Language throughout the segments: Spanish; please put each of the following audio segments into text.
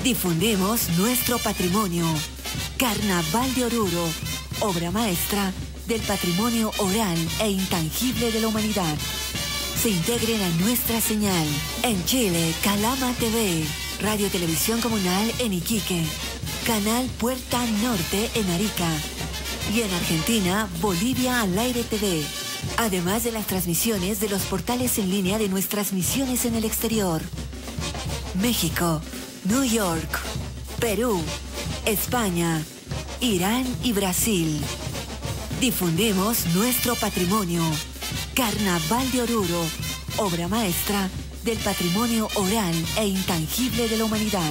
Difundimos nuestro patrimonio. Carnaval de Oruro, obra maestra del patrimonio oral e intangible de la humanidad. Se integren a nuestra señal. En Chile, Calama TV, Radio Televisión Comunal en Iquique, Canal Puerta Norte en Arica y en Argentina, Bolivia al Aire TV. Además de las transmisiones de los portales en línea de nuestras misiones en el exterior. México, New York, Perú, España, Irán y Brasil. Difundimos nuestro patrimonio. Carnaval de Oruro, obra maestra del patrimonio oral e intangible de la humanidad.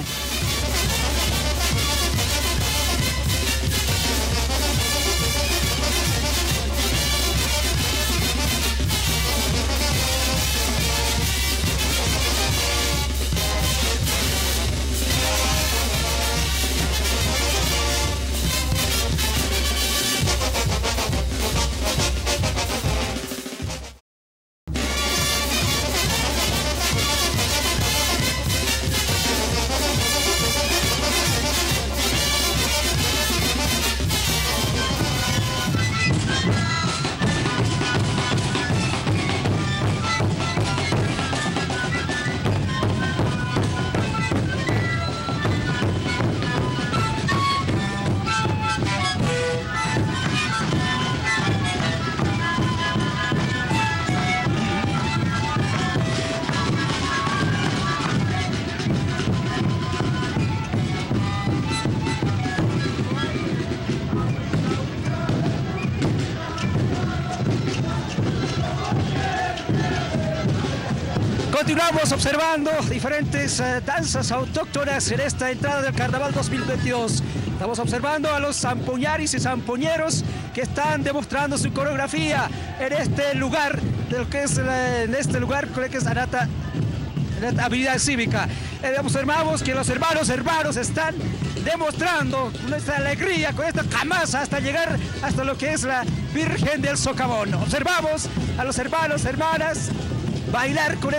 Continuamos observando diferentes danzas autóctonas en esta entrada del Carnaval 2022. Estamos observando a los zampoñaris y zampoñeros que están demostrando su coreografía en este lugar, creo que es Arata, en la habilidad cívica. Observamos que los hermanos están demostrando nuestra alegría con esta camasa hasta llegar hasta lo que es la Virgen del Socavón. Observamos a los hermanas bailar con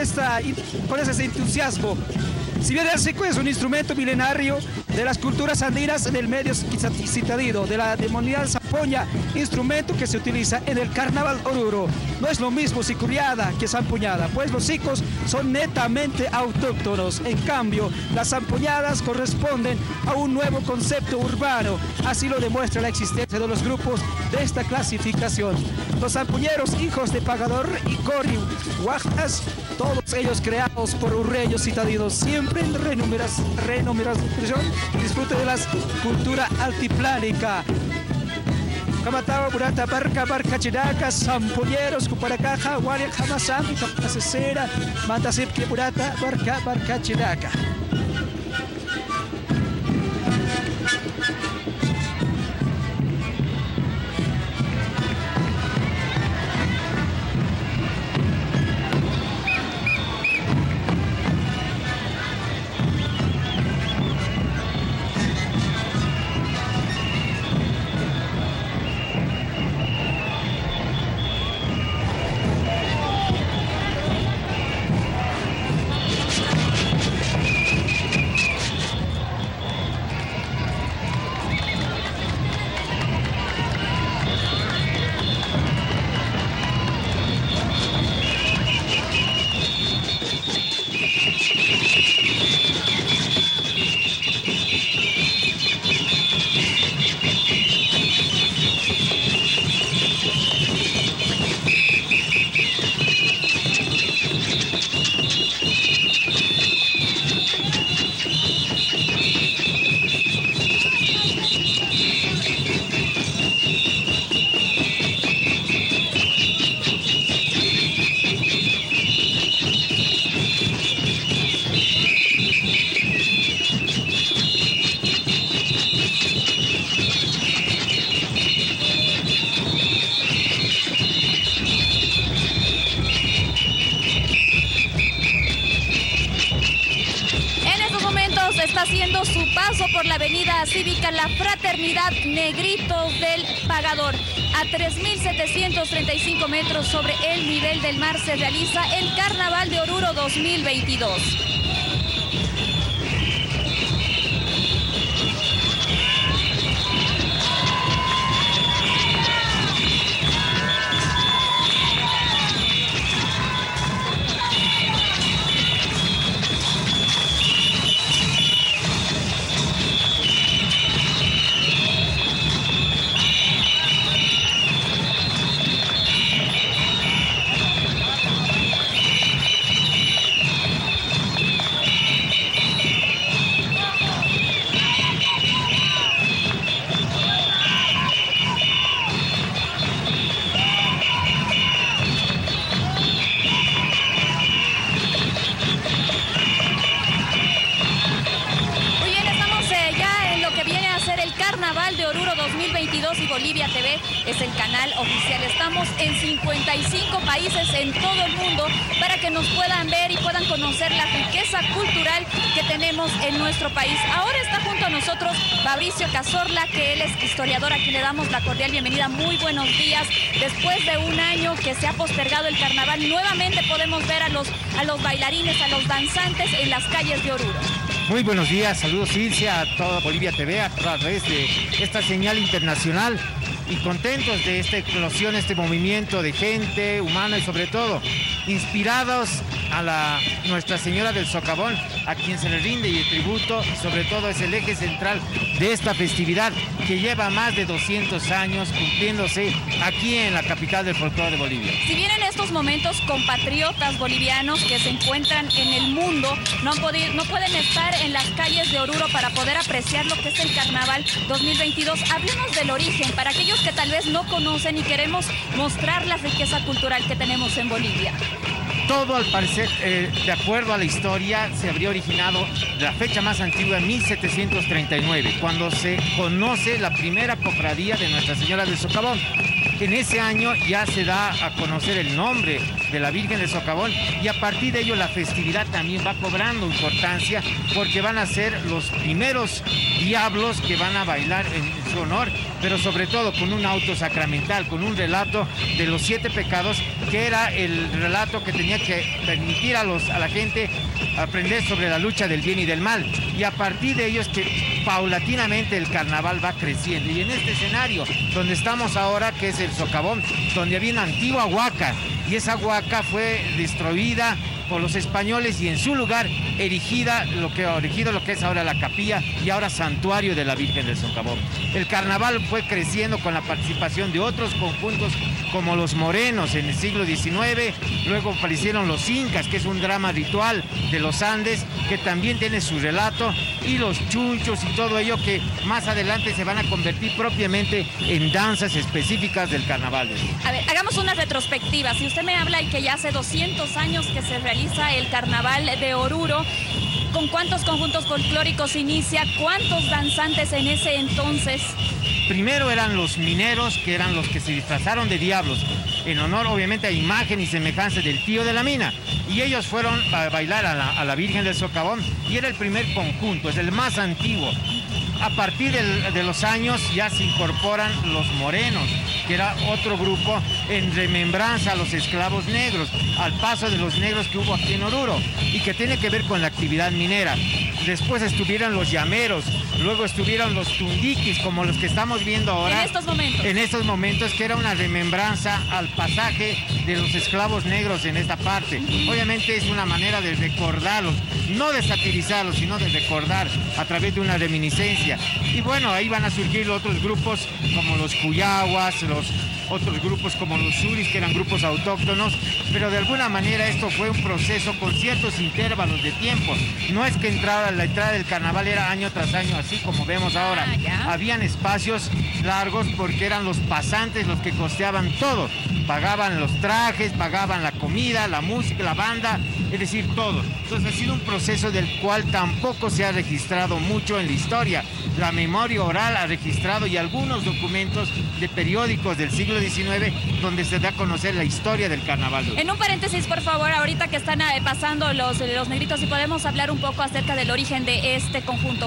ese entusiasmo. Si bien el sico es un instrumento milenario de las culturas andinas en el medio citadino de la demonidad zampoña, instrumento que se utiliza en el Carnaval Oruro. No es lo mismo sicuriada que zampoñada, pues los sicos son netamente autóctonos. En cambio, las zampoñadas corresponden a un nuevo concepto urbano. Así lo demuestra la existencia de los grupos de esta clasificación. Los zampoñeros, hijos de Pagador y Cori Huajtas, todos ellos creados por urreños citadinos, siempre en renumeración, disfrute de la cultura altiplánica. Kamatao, Burata, Barca, Chinaca, Zampoñeros, Cuparacaja, Guaria, Jamasam, Capacera, Mantasip, Burata, Barca, Chinaca. haciendo su paso por la avenida cívica La Fraternidad Negritos del Pagador. A 3.735 metros sobre el nivel del mar se realiza el Carnaval de Oruro 2022. Bolivia TV es el canal oficial. Estamos en 55 países en todo el mundo para que nos puedan ver y puedan conocer la riqueza cultural que tenemos en nuestro país. Ahora está junto a nosotros Fabricio Cazorla, que él es historiador, a quien le damos la cordial bienvenida. Muy buenos días. Después de un año que se ha postergado el carnaval, nuevamente podemos ver a los bailarines, a los danzantes en las calles de Oruro. Muy buenos días, saludos Ilse, a toda Bolivia TV, a través de esta señal internacional, y contentos de esta eclosión, este movimiento de gente humana y sobre todo inspirados a Nuestra Señora del Socavón, a quien se le rinde y el tributo, y sobre todo es el eje central de esta festividad que lleva más de 200 años cumpliéndose aquí en la capital del folclore de Bolivia. Si bien en estos momentos compatriotas bolivianos que se encuentran en el mundo no pueden estar en las calles de Oruro para poder apreciar lo que es el Carnaval 2022, hablemos del origen para aquellos que tal vez no conocen y queremos mostrar la riqueza cultural que tenemos en Bolivia. Todo, al parecer, de acuerdo a la historia, se habría originado la fecha más antigua en 1739, cuando se conoce la primera cofradía de Nuestra Señora del Socavón. En ese año ya se da a conocer el nombre de la Virgen del Socavón, y a partir de ello la festividad también va cobrando importancia, porque van a ser los primeros diablos que van a bailar en su honor, pero sobre todo con un auto sacramental, con un relato de los 7 pecados, que era el relato que tenía que permitir a la gente aprender sobre la lucha del bien y del mal. Y a partir de ello es que paulatinamente el carnaval va creciendo. Y en este escenario donde estamos ahora, que es el Socavón, donde había una antigua huaca, y esa huaca fue destruida por los españoles y en su lugar erigido lo que es ahora la capilla y ahora santuario de la Virgen del Socavón. El carnaval fue creciendo con la participación de otros conjuntos como los morenos en el siglo XIX, luego aparecieron los incas, que es un drama ritual de los Andes, que también tiene su relato, y los chunchos y todo ello, que más adelante se van a convertir propiamente en danzas específicas del carnaval. A ver, hagamos una retrospectiva. Si usted me habla y que ya hace 200 años que se realiza el carnaval de Oruro, ¿con cuántos conjuntos folclóricos inicia? ¿Cuántos danzantes en ese entonces? Primero eran los mineros, que eran los que se disfrazaron de diablos, en honor obviamente a imagen y semejanza del tío de la mina. Y ellos fueron a bailar a la Virgen del Socavón, y era el primer conjunto, es el más antiguo. A partir de los años ya se incorporan los morenos, que era otro grupo en remembranza a los esclavos negros, al paso de los negros que hubo aquí en Oruro, y que tiene que ver con la actividad minera. Después estuvieron los llameros, luego estuvieron los tundiquis, como los que estamos viendo ahora. En estos momentos. En estos momentos, que era una remembranza al pasaje de los esclavos negros en esta parte. Obviamente es una manera de recordarlos, no de satirizarlos, sino de recordar a través de una reminiscencia. Y bueno, ahí van a surgir otros grupos como los cuyaguas, otros grupos como los suris, que eran grupos autóctonos, pero de alguna manera esto fue un proceso con ciertos intervalos de tiempo. No es que la entrada del carnaval era año tras año, así como vemos ahora. Habían espacios largos porque eran los pasantes los que costeaban todo. Pagaban los trajes, pagaban la comida, la música, la banda, es decir, todo. Entonces ha sido un proceso del cual tampoco se ha registrado mucho en la historia. La memoria oral ha registrado, y algunos documentos de periódicos del siglo XIX donde se da a conocer la historia del carnaval. En un paréntesis, por favor, ahorita que están pasando los negritos, si podemos hablar un poco acerca del origen de este conjunto.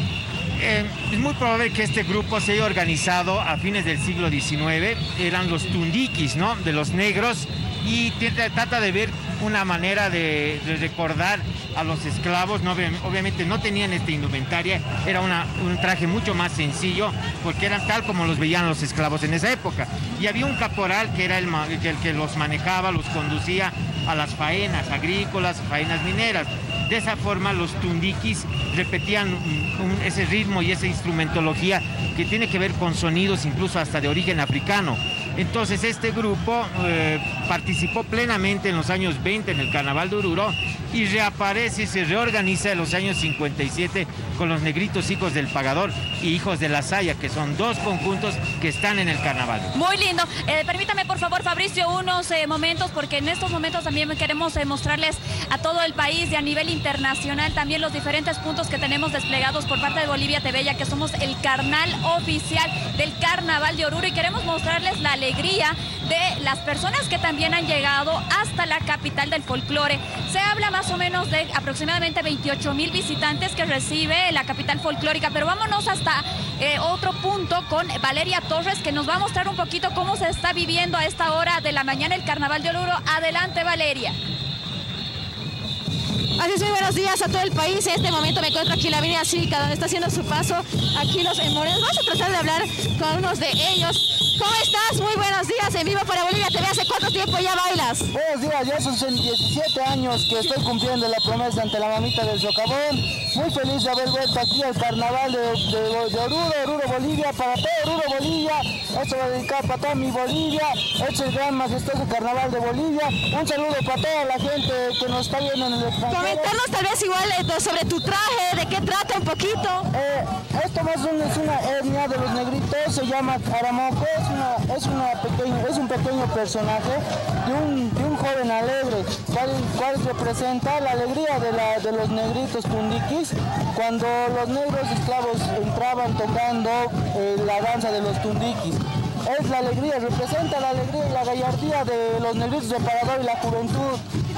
Es muy probable que este grupo se haya organizado a fines del siglo XIX, eran los tundiquis, ¿no?, de los negros, y trata de ver una manera de recordar a los esclavos. No, obviamente no tenían esta indumentaria, era un traje mucho más sencillo, porque eran tal como los veían los esclavos en esa época. Y había un caporal que era el que los manejaba, los conducía a las faenas agrícolas, faenas mineras. De esa forma los tundiquis repetían ese ritmo y esa instrumentología que tiene que ver con sonidos incluso hasta de origen africano. Entonces este grupo participó plenamente en los años 20 en el Carnaval de Oruro, y reaparece y se reorganiza en los años 57 con los Negritos Hijos del Pagador y Hijos de la Saya, que son dos conjuntos que están en el carnaval. Muy lindo. Permítame, por favor, Fabricio, unos momentos, porque en estos momentos también queremos mostrarles a todo el país y a nivel internacional también los diferentes puntos que tenemos desplegados por parte de Bolivia TV, ya que somos el canal oficial del Carnaval de Oruro, y queremos mostrarles la alegría de las personas que también han llegado hasta la capital del folclore. Se habla más o menos de aproximadamente 28,000 visitantes que recibe la capital folclórica, pero vámonos hasta otro punto con Valeria Torres, que nos va a mostrar un poquito cómo se está viviendo a esta hora de la mañana el Carnaval de Oruro. Adelante, Valeria. Así es, muy buenos días a todo el país. En este momento me encuentro aquí en la avenida Cívica, donde está haciendo su paso aquí los morenos. Vamos a tratar de hablar con unos de ellos. ¿Cómo estás? Muy buenos días, en vivo para Bolivia TV. ¿Hace cuánto tiempo ya bailas? Buenos días, ya son 17 años que estoy cumpliendo la promesa ante la mamita del socavón. Muy feliz de haber vuelto aquí al carnaval de Oruro, Bolivia, para todo Oruro, Bolivia. Esto va dedicado para toda mi Bolivia. Este es el gran majestuoso carnaval de Bolivia. Un saludo para toda la gente que nos está viendo en el extranjero. Comentarnos tal vez igual sobre tu traje, de qué trata un poquito. Esto más es una etnia de los negritos, se llama Caramoco, es un pequeño personaje de un joven alegre, cual representa la alegría de los negritos tundiquis, cuando los negros esclavos entraban tocando la danza de los tundiquis. Es la alegría, representa la alegría y la gallardía de los negritos del Pagador y la juventud.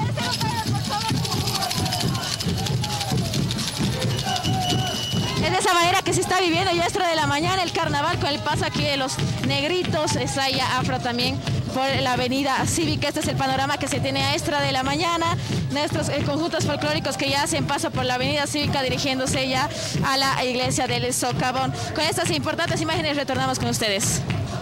Es de esa manera que se está viviendo ya esta de la mañana el carnaval, con el paso aquí de los negritos, Saya Afro también por la avenida Cívica. Este es el panorama que se tiene a esta de la mañana. Nuestros conjuntos folclóricos que ya hacen paso por la avenida Cívica dirigiéndose ya a la iglesia del Socavón. Con estas importantes imágenes retornamos con ustedes.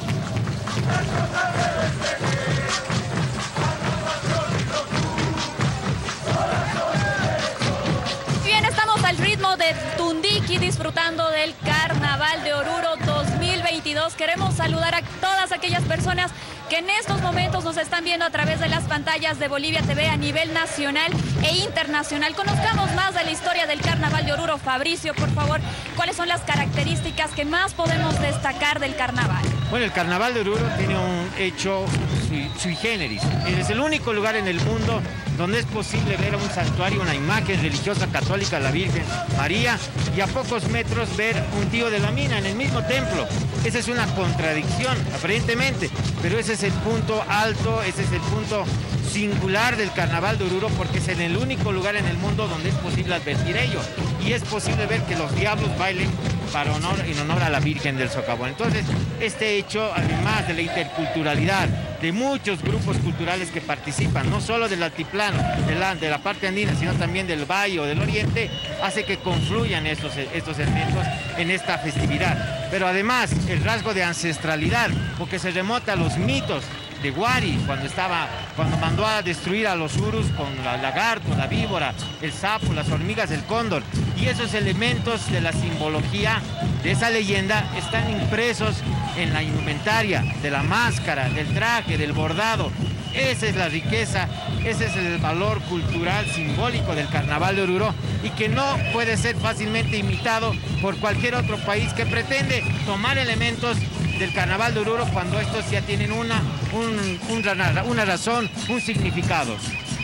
Al ritmo de Tundiqui, disfrutando del Carnaval de Oruro 2022. Queremos saludar a todas aquellas personas que en estos momentos nos están viendo a través de las pantallas de Bolivia TV a nivel nacional e internacional. Conozcamos más de la historia del Carnaval de Oruro. Fabricio, por favor, ¿cuáles son las características que más podemos destacar del carnaval? Bueno, el Carnaval de Oruro tiene un hecho sui generis. Es el único lugar en el mundo donde es posible ver un santuario, una imagen religiosa católica de la Virgen María, y a pocos metros ver un tío de la mina en el mismo templo. Esa es una contradicción, aparentemente, pero ese es el punto alto, ese es el punto singular del Carnaval de Oruro, porque es el único lugar en el mundo donde es posible advertir ello, y es posible ver que los diablos bailen en honor a la Virgen del Socavón. Entonces, este hecho, además de la interculturalidad, de muchos grupos culturales que participan, no solo del altiplano, de la parte andina, sino también del valle o del oriente, hace que confluyan estos elementos en esta festividad. Pero además, el rasgo de ancestralidad, porque se remota a los mitos de Huari, cuando mandó a destruir a los urus con el lagarto, la víbora, el sapo, las hormigas, el cóndor. Y esos elementos de la simbología de esa leyenda están impresos en la indumentaria, de la máscara, del traje, del bordado. Esa es la riqueza, ese es el valor cultural simbólico del Carnaval de Oruro, y que no puede ser fácilmente imitado por cualquier otro país que pretende tomar elementos del Carnaval de Oruro cuando estos ya tienen una razón, un significado.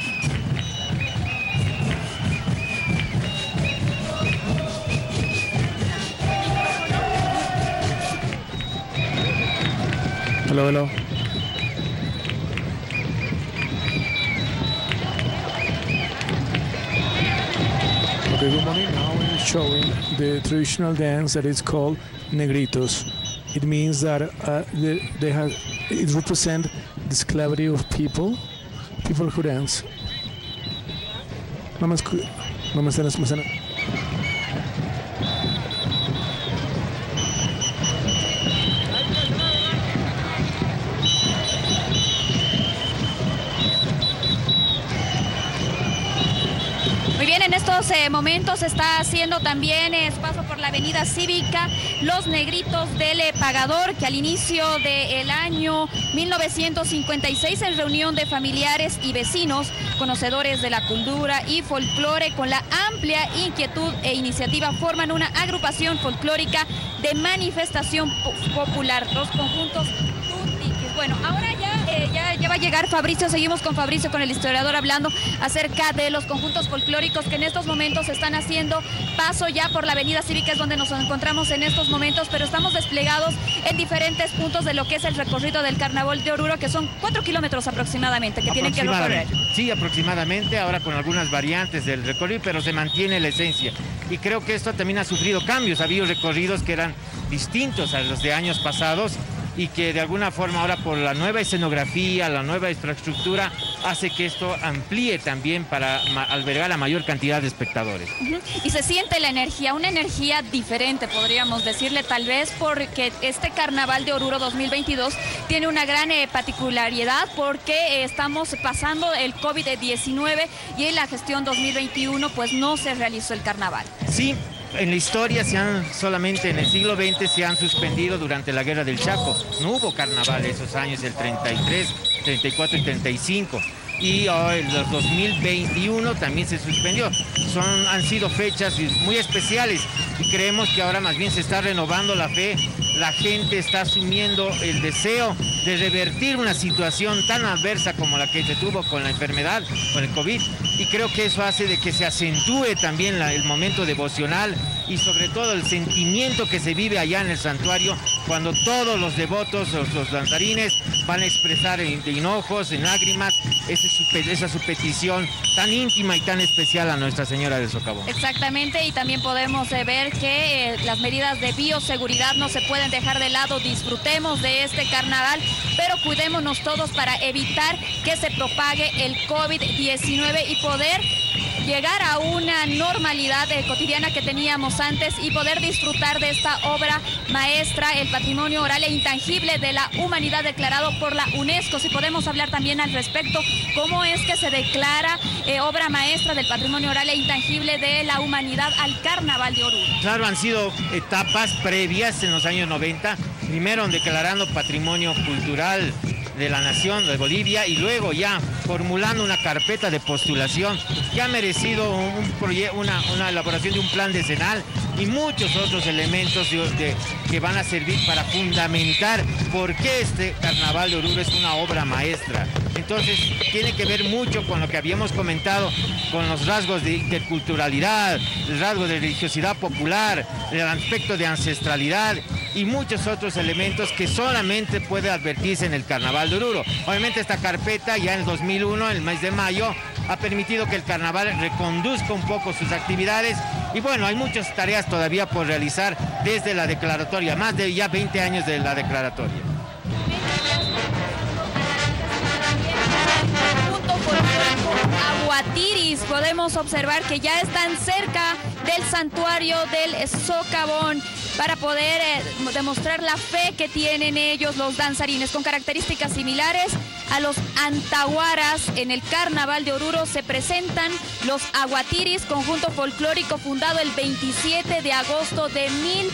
Hello. Okay, good morning. Now we're showing the traditional dance that is called Negritos. It means that it represents the esclavity of people who dance. Muy bien, en estos estos momentos está haciendo también su paso por la avenida Cívica los Negritos del Pagador, que al inicio del año 1956, en reunión de familiares y vecinos, conocedores de la cultura y folclore, con la amplia inquietud e iniciativa, forman una agrupación folclórica de manifestación popular, los conjuntos Tutiquis. Bueno, ahora ya va a llegar Fabricio, seguimos con Fabricio, con el historiador, hablando acerca de los conjuntos folclóricos que en estos momentos están haciendo paso ya por la avenida Cívica, es donde nos encontramos en estos momentos, pero estamos desplegados en diferentes puntos de lo que es el recorrido del Carnaval de Oruro, que son 4 kilómetros aproximadamente que tienen que recorrer. Sí, aproximadamente, ahora con algunas variantes del recorrido, pero se mantiene la esencia. Y creo que esto también ha sufrido cambios, ha habido recorridos que eran distintos a los de años pasados, y que de alguna forma ahora por la nueva escenografía, la nueva infraestructura, hace que esto amplíe también para albergar a mayor cantidad de espectadores. Y se siente la energía, una energía diferente, podríamos decirle, tal vez porque este Carnaval de Oruro 2022 tiene una gran particularidad, porque estamos pasando el COVID-19 y en la gestión 2021 pues no se realizó el carnaval. Sí. En la historia solamente en el siglo XX se han suspendido durante la Guerra del Chaco. No hubo carnaval esos años, el 33, 34 y 35. Y el 2021 también se suspendió. Han sido fechas muy especiales y creemos que ahora más bien se está renovando la fe. La gente está asumiendo el deseo de revertir una situación tan adversa como la que se tuvo con la enfermedad, con el COVID. Y creo que eso hace de que se acentúe también el momento devocional y sobre todo el sentimiento que se vive allá en el santuario, cuando todos los devotos, los danzarines, van a expresar en hinojos, en lágrimas, esa su petición tan íntima y tan especial a Nuestra Señora del Socavón. Exactamente, y también podemos ver que las medidas de bioseguridad no se pueden dejar de lado. Disfrutemos de este carnaval, pero cuidémonos todos para evitar que se propague el COVID-19 y poder llegar a una normalidad cotidiana que teníamos antes y poder disfrutar de esta obra maestra, el patrimonio oral e intangible de la humanidad declarado por la UNESCO. Si podemos hablar también al respecto, cómo es que se declara obra maestra del patrimonio oral e intangible de la humanidad al Carnaval de Oruro. Claro, han sido etapas previas en los años 90, primero declarando patrimonio cultural de la nación de Bolivia y luego ya formulando una carpeta de postulación que ha merecido una elaboración de un plan decenal y muchos otros elementos que van a servir para fundamentar por qué este Carnaval de Oruro es una obra maestra. Entonces tiene que ver mucho con lo que habíamos comentado, con los rasgos de interculturalidad, el rasgo de religiosidad popular, el aspecto de ancestralidad y muchos otros elementos que solamente puede advertirse en el Carnaval de Oruro. Obviamente esta carpeta ya en el 2001, en el mes de mayo, ha permitido que el carnaval reconduzca un poco sus actividades y bueno, hay muchas tareas todavía por realizar desde la declaratoria, más de ya 20 años de la declaratoria. Aguatiris, podemos observar que ya están cerca del santuario del Socavón para poder demostrar la fe que tienen ellos, los danzarines, con características similares a los antahuaras. En el Carnaval de Oruro se presentan los Aguatiris, conjunto folclórico fundado el 27 de agosto de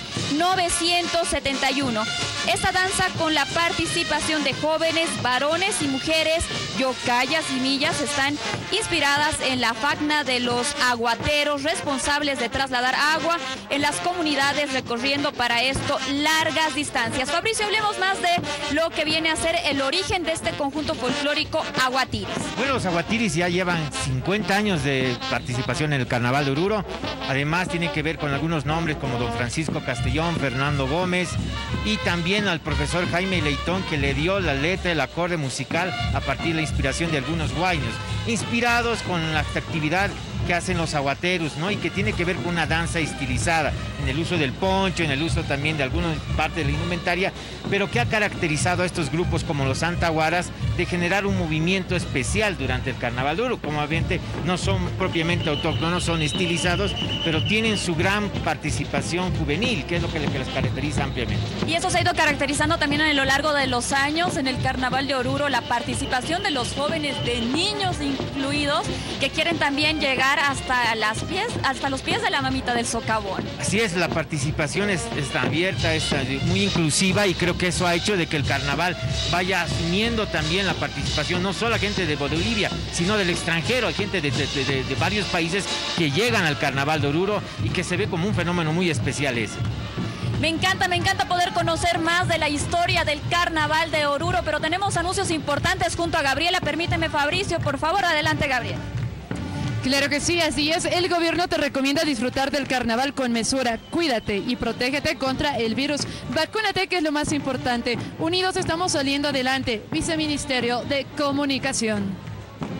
1971. Esta danza, con la participación de jóvenes, varones y mujeres, yocayas y millas, están inspiradas en la fauna de los aguateros, responsables de trasladar agua en las comunidades, recorriendo para esto largas distancias. Fabricio, hablemos más de lo que viene a ser el origen de este conjunto folclórico Aguatiris. Bueno, los Aguatiris ya llevan 50 años de participación en el Carnaval de Oruro. Además tiene que ver con algunos nombres como don Francisco Castellón, Fernando Gómez y también al profesor Jaime Leitón, que le dio la letra, el acorde musical a partir de la inspiración de algunos guaynos, inspirados con la actividad que hacen los aguateros, ¿no? Y que tiene que ver con una danza estilizada, en el uso del poncho, en el uso también de alguna parte de la indumentaria, pero que ha caracterizado a estos grupos como los antahuaras de generar un movimiento especial durante el Carnaval de Oruro. Como obviamente no son propiamente autóctonos, son estilizados, pero tienen su gran participación juvenil, que es lo que les caracteriza ampliamente. Y eso se ha ido caracterizando también a lo largo de los años en el Carnaval de Oruro, la participación de los jóvenes, de niños incluidos, que quieren también llegar llegar hasta los pies de la mamita del socavón. Así es, la participación está abierta, está muy inclusiva, y creo que eso ha hecho de que el carnaval vaya asumiendo también la participación, no solo a gente de Bolivia, sino del extranjero, hay gente de varios países que llegan al carnaval de Oruro y que se ve como un fenómeno muy especial ese. Me encanta poder conocer más de la historia del carnaval de Oruro, pero tenemos anuncios importantes junto a Gabriela. Permíteme, Fabricio, por favor, adelante, Gabriel. Claro que sí, así es. El gobierno te recomienda disfrutar del carnaval con mesura. Cuídate y protégete contra el virus. Vacúnate, que es lo más importante. Unidos estamos saliendo adelante. Viceministerio de Comunicación.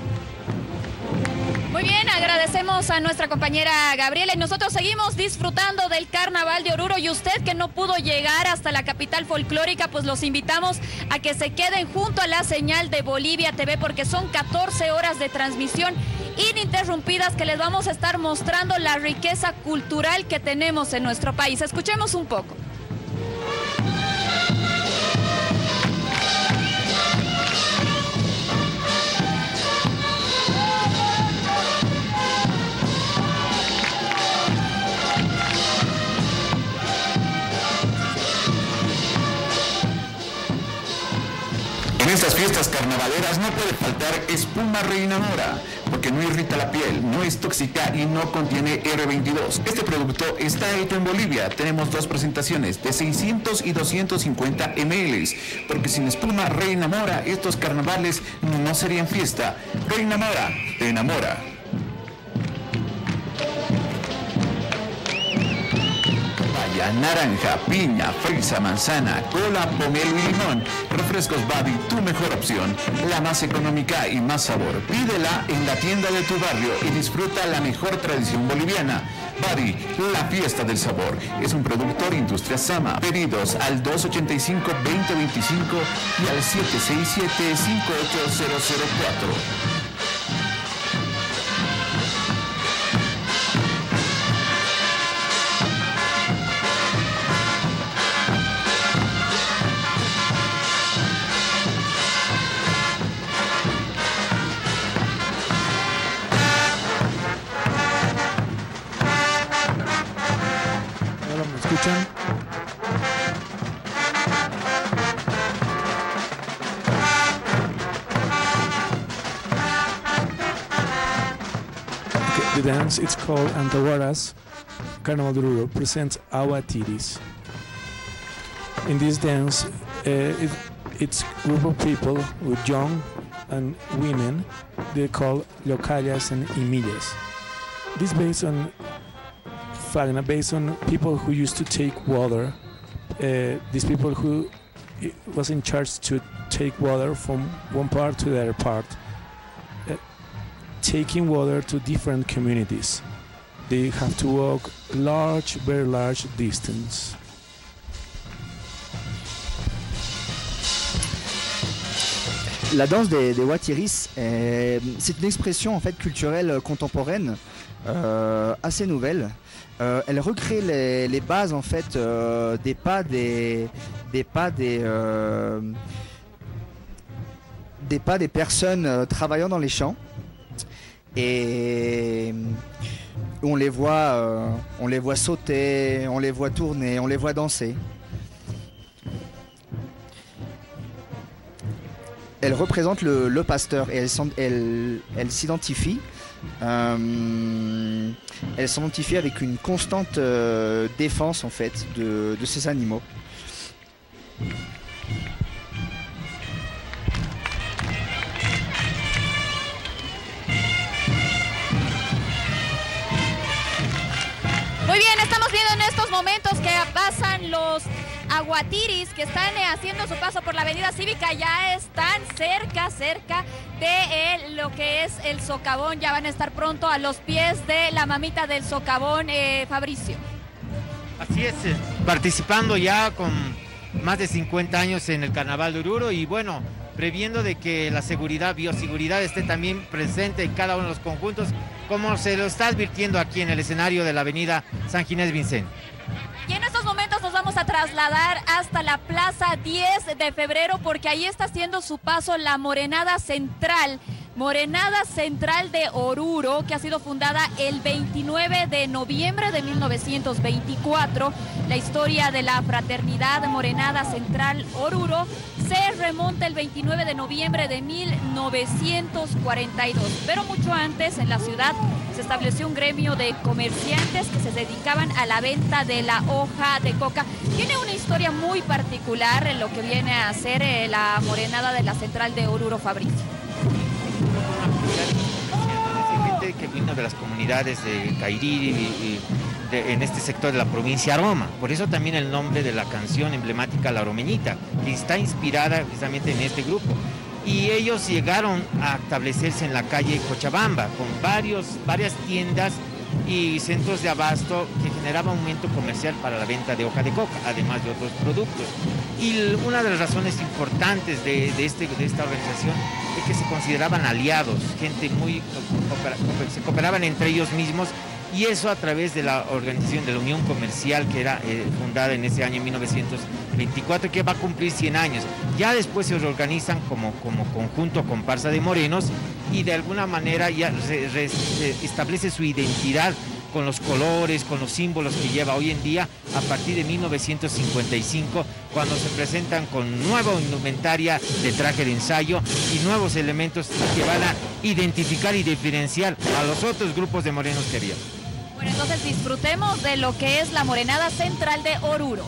Muy bien, agradecemos a nuestra compañera Gabriela y nosotros seguimos disfrutando del carnaval de Oruro, y usted que no pudo llegar hasta la capital folclórica, pues los invitamos a que se queden junto a la señal de Bolivia TV, porque son 14 horas de transmisión ininterrumpidas que les vamos a estar mostrando la riqueza cultural que tenemos en nuestro país. Escuchemos un poco. En estas fiestas carnavaleras no puede faltar espuma Reina Mora, porque no irrita la piel, no es tóxica y no contiene R22. Este producto está hecho en Bolivia. Tenemos dos presentaciones de 600 y 250 ml, porque sin espuma Reina Mora estos carnavales no serían fiesta. Reina Mora, te enamora. Naranja, piña, fresa, manzana, cola, pomelo y limón. Refrescos Buddy, tu mejor opción, la más económica y más sabor. Pídela en la tienda de tu barrio y disfruta la mejor tradición boliviana. Buddy, la fiesta del sabor. Es un productor Industria Sama. Pedidos al 285-2025 y al 767-58004. escuchan. The dance, it's called Antahuaras. Carnaval de Oruro presents Aguatiris. In this dance, it's a group of people with young and women. They're called locallas and imillas. This based on Fagna, based on people who used to take water. These people who was in charge to take water from one part to the other part, taking water to different communities. They have to walk large, very large distance. La danse des Watiris, c'est une expression en fait culturelle contemporaine assez nouvelle. Elle recrée les bases en fait des pas des personnes travaillant dans les champs, et on les voit sauter, on les voit tourner, on les voit danser. Elle représente le pasteur et elle s'identifie. Elle s'identifie avec une constante défense en fait de ces animaux. Muy bien, estamos viendo en estos momentos que pasan los Aguatiris que están haciendo su paso por la avenida Cívica. Ya están cerca de lo que es el socavón. Ya van a estar pronto a los pies de la mamita del socavón, Fabricio. Así es, participando ya con más de 50 años en el Carnaval de Oruro, y bueno, previendo de que la bioseguridad esté también presente en cada uno de los conjuntos, como se lo está advirtiendo aquí en el escenario de la avenida San Ginés Vicente. Y en estos momentos nos vamos a trasladar hasta la Plaza 10 de Febrero, porque ahí está haciendo su paso la morenada central Morenada Central de Oruro, que ha sido fundada el 29 de noviembre de 1924. La historia de la fraternidad Morenada Central Oruro se remonta el 29 de noviembre de 1942. Pero mucho antes, en la ciudad, se estableció un gremio de comerciantes que se dedicaban a la venta de la hoja de coca. Tiene una historia muy particular en lo que viene a ser la Morenada de la Central de Oruro, Fabricio. Gente que vino de las comunidades de Cairiri y en este sector de la provincia Aroma. Por eso también el nombre de la canción emblemática La Romeñita, que está inspirada precisamente en este grupo. Y ellos llegaron a establecerse en la calle Cochabamba con varias tiendas y centros de abasto que generaban un aumento comercial para la venta de hoja de coca, además de otros productos. Y una de las razones importantes de esta organización es que se consideraban aliados, gente se cooperaban entre ellos mismos, y eso a través de la organización de la Unión Comercial, que era fundada en ese año 1924, que va a cumplir 100 años. Ya después se reorganizan como conjunto comparsa de morenos y de alguna manera ya se establece su identidad con los colores, con los símbolos que lleva hoy en día, a partir de 1955, cuando se presentan con nueva indumentaria de traje de ensayo y nuevos elementos que van a identificar y diferenciar a los otros grupos de morenos que había. Bueno, entonces disfrutemos de lo que es la Morenada Central de Oruro.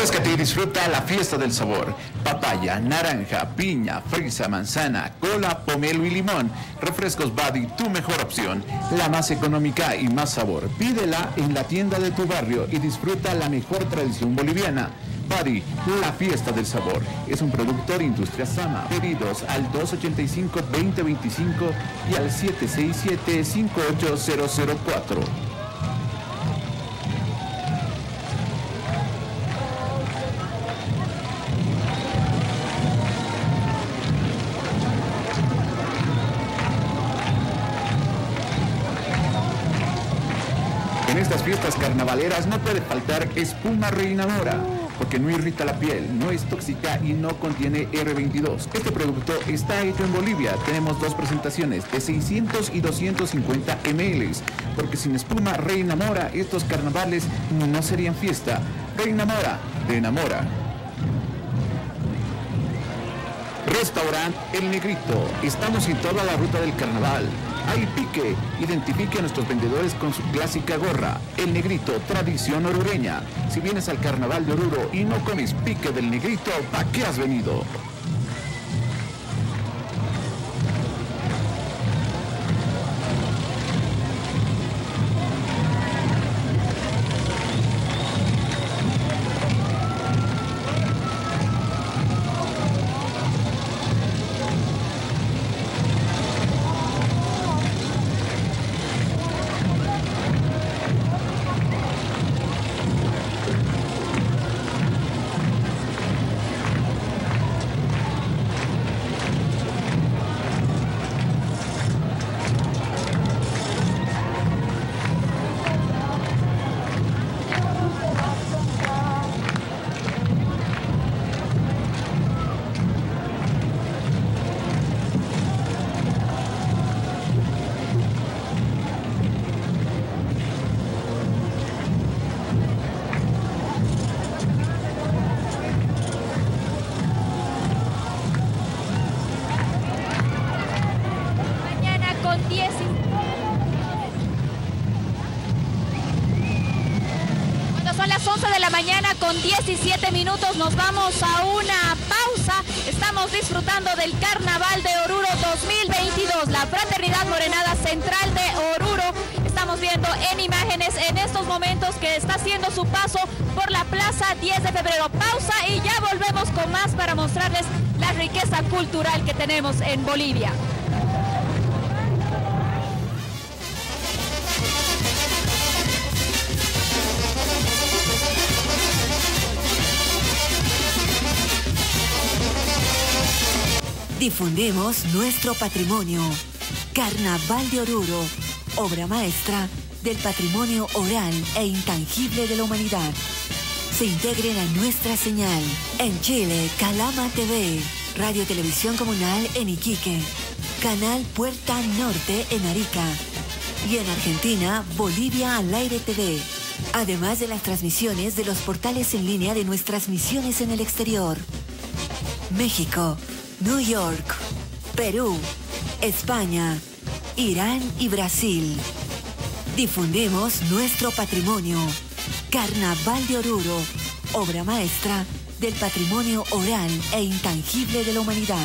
Refréscate y disfruta la fiesta del sabor. Papaya, naranja, piña, fresa, manzana, cola, pomelo y limón. Refrescos Buddy, tu mejor opción. La más económica y más sabor. Pídela en la tienda de tu barrio y disfruta la mejor tradición boliviana. Buddy, la fiesta del sabor. Es un producto de Industria Sama. Pedidos al 285-2025 y al 767-58004. En estas fiestas carnavaleras no puede faltar espuma Reina Mora, porque no irrita la piel, no es tóxica y no contiene R22. Este producto está hecho en Bolivia. Tenemos dos presentaciones de 600 y 250 ml, porque sin espuma Reina Mora estos carnavales no serían fiesta. Reina Mora, te enamora. Restaurante El Negrito. Estamos en toda la ruta del carnaval. Hay pique. Identifique a nuestros vendedores con su clásica gorra. El Negrito, tradición orureña. Si vienes al carnaval de Oruro y no comes pique del Negrito, ¿para qué has venido? Mañana con 17 minutos nos vamos a una pausa. Estamos disfrutando del Carnaval de Oruro 2022, la Fraternidad Morenada Central de Oruro. Estamos viendo en imágenes en estos momentos que está haciendo su paso por la Plaza 10 de Febrero. Pausa y ya volvemos con más para mostrarles la riqueza cultural que tenemos en Bolivia. Difundimos nuestro patrimonio. Carnaval de Oruro, obra maestra del patrimonio oral e intangible de la humanidad. Se integren a nuestra señal. En Chile, Calama TV, Radio Televisión Comunal en Iquique, Canal Puerta Norte en Arica. Y en Argentina, Bolivia al Aire TV. Además de las transmisiones de los portales en línea de nuestras misiones en el exterior. México, New York, Perú, España, Irán y Brasil. Difundimos nuestro patrimonio. Carnaval de Oruro, obra maestra del patrimonio oral e intangible de la humanidad.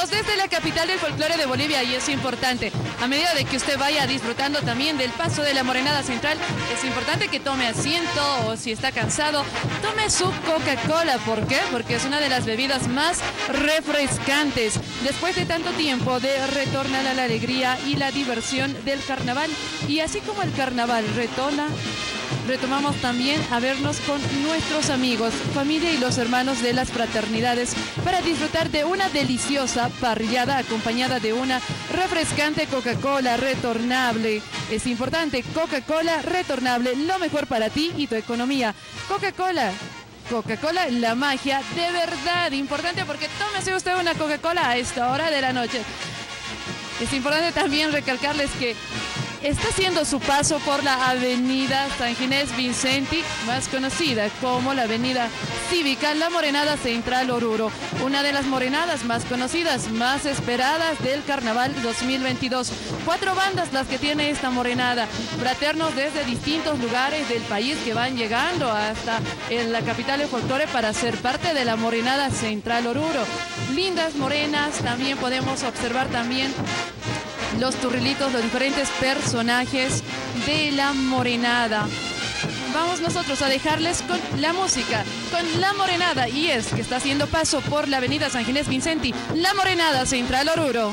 Saludos desde la capital del folclore de Bolivia y es importante, a medida de que usted vaya disfrutando también del paso de la Morenada Central, es importante que tome asiento o si está cansado, tome su Coca-Cola. ¿Por qué? Porque es una de las bebidas más refrescantes. Después de tanto tiempo de retornar a la alegría y la diversión del carnaval, y así como el carnaval retomamos también a vernos con nuestros amigos, familia y los hermanos de las fraternidades para disfrutar de una deliciosa parrillada acompañada de una refrescante Coca-Cola retornable. Es importante, Coca-Cola retornable, lo mejor para ti y tu economía. Coca-Cola, la magia de verdad. Importante porque tómese usted una Coca-Cola a esta hora de la noche. Es importante también recalcarles que está haciendo su paso por la avenida San Ginés Vicenti, más conocida como la avenida cívica, la Morenada Central Oruro, una de las morenadas más conocidas, más esperadas del Carnaval 2022. 4 bandas las que tiene esta morenada, fraternos desde distintos lugares del país que van llegando hasta en la capital del folclore para ser parte de la Morenada Central Oruro. Lindas morenas, también podemos observar también los turrilitos, los diferentes personajes de la morenada. Vamos nosotros a dejarles con la música, con la morenada, y es que está haciendo paso por la avenida San Ginés Vicenti, la Morenada Central Oruro.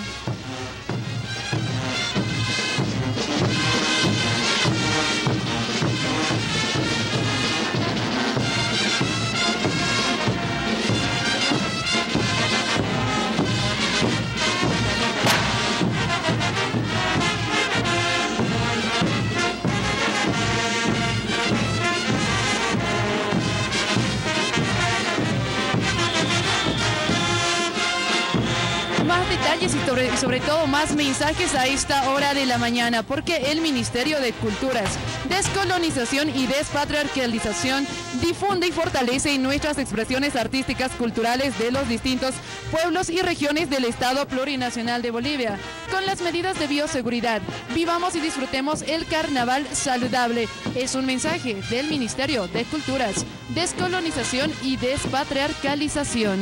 Y sobre todo más mensajes a esta hora de la mañana, porque el Ministerio de Culturas, Descolonización y Despatriarcalización difunde y fortalece nuestras expresiones artísticas culturales de los distintos pueblos y regiones del Estado Plurinacional de Bolivia. Con las medidas de bioseguridad, vivamos y disfrutemos el carnaval saludable. Es un mensaje del Ministerio de Culturas, Descolonización y Despatriarcalización.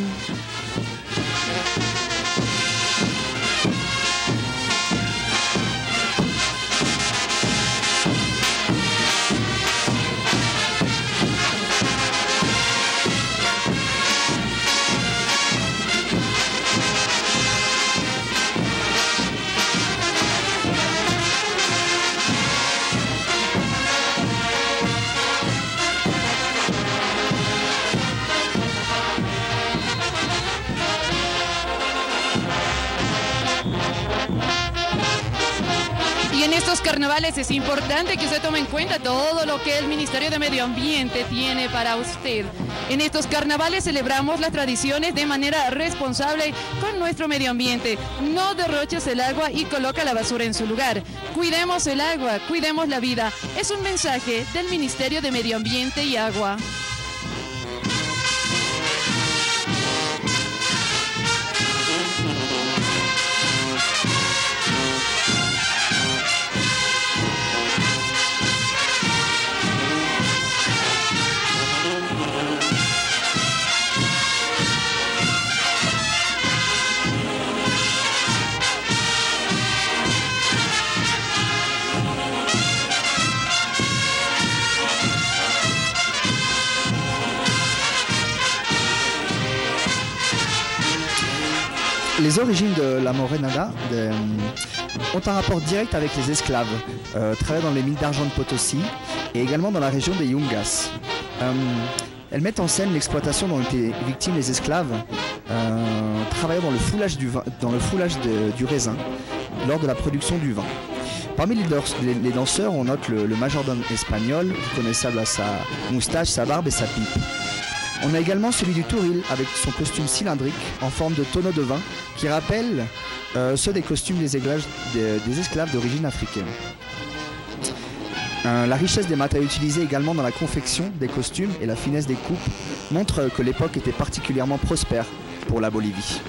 Y en estos carnavales es importante que usted tome en cuenta todo lo que el Ministerio de Medio Ambiente tiene para usted. En estos carnavales celebramos las tradiciones de manera responsable con nuestro medio ambiente. No derroches el agua y coloca la basura en su lugar. Cuidemos el agua, cuidemos la vida. Es un mensaje del Ministerio de Medio Ambiente y Agua. Les origines de la Morenada ont un rapport direct avec les esclaves, travaillant dans les mines d'argent de Potosi et également dans la région des Yungas. Elles mettent en scène l'exploitation dont étaient victimes les esclaves, travaillant dans le foulage du raisin lors de la production du vin. Parmi les danseurs, on note le majordome espagnol, reconnaissable à sa moustache, sa barbe et sa pipe. On a également celui du Touril avec son costume cylindrique en forme de tonneau de vin qui rappelle ceux des costumes des esclaves d'origine africaine. La richesse des matériaux utilisés également dans la confection des costumes et la finesse des coupes montrent que l'époque était particulièrement prospère pour la Bolivie.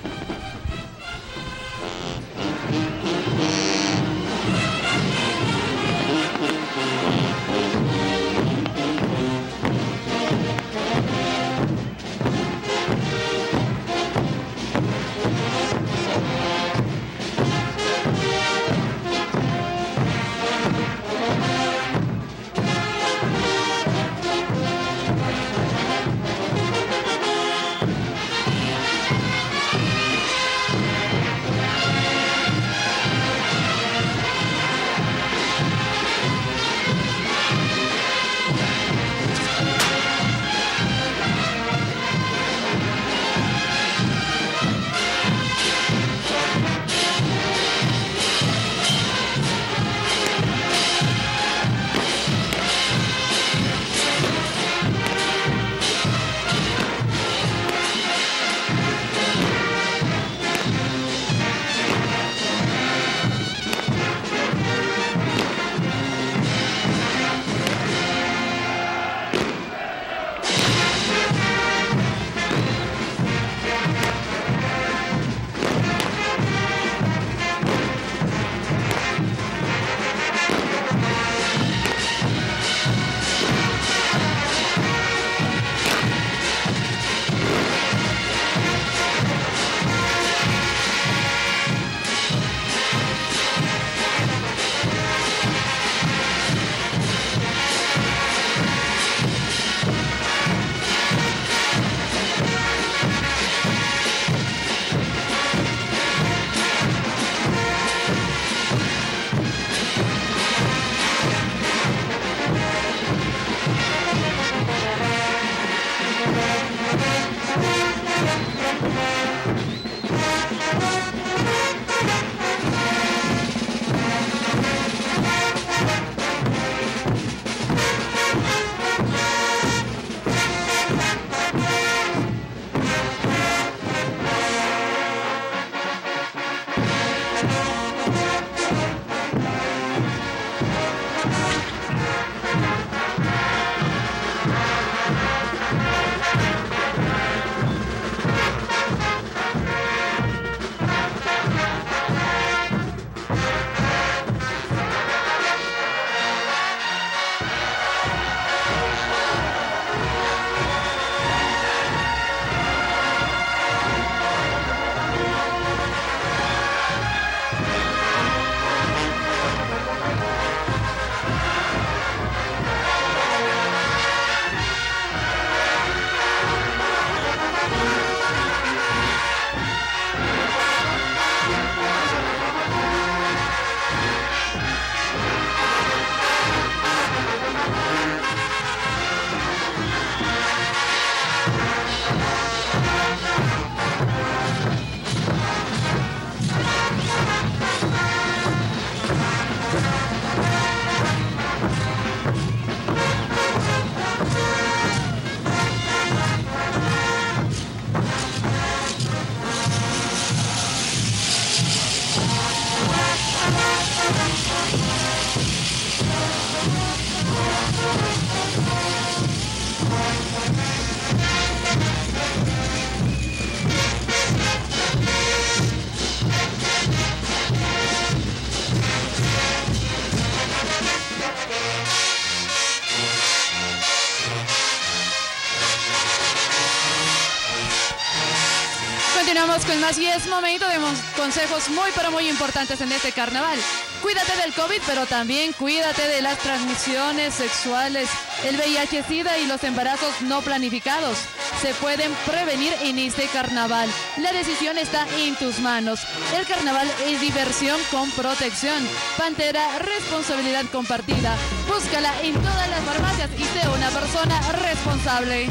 Continuamos con más y es momento de consejos muy pero muy importantes en este carnaval. Cuídate del COVID, pero también cuídate de las transmisiones sexuales, el VIH-Sida y los embarazos no planificados. Se pueden prevenir en este carnaval. La decisión está en tus manos. El carnaval es diversión con protección. Pantera, responsabilidad compartida. Búscala en todas las farmacias y sé una persona responsable.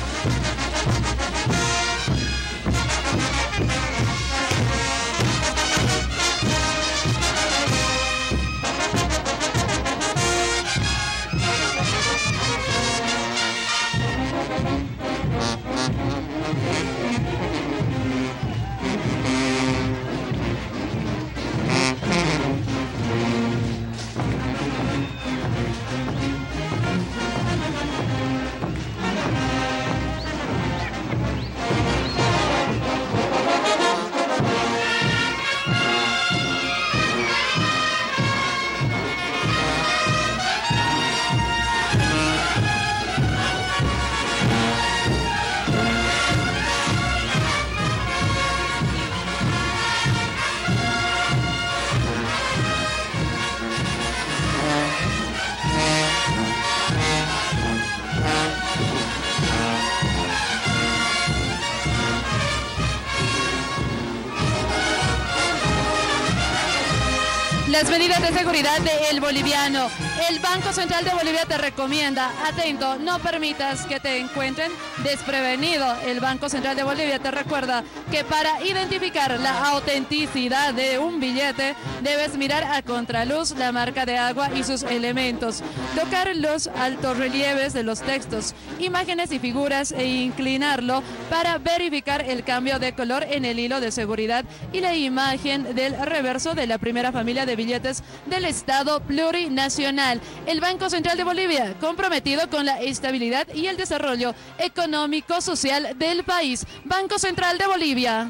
Las medidas de seguridad del boliviano. El Banco Central de Bolivia te recomienda, atento, no permitas que te encuentren desprevenido. El Banco Central de Bolivia te recuerda que para identificar la autenticidad de un billete debes mirar a contraluz la marca de agua y sus elementos, tocar los altos relieves de los textos, imágenes y figuras e inclinarlo para verificar el cambio de color en el hilo de seguridad y la imagen del reverso de la primera familia de billetes del Estado plurinacional. El Banco Central de Bolivia, comprometido con la estabilidad y el desarrollo económico social del país. Banco Central de Bolivia.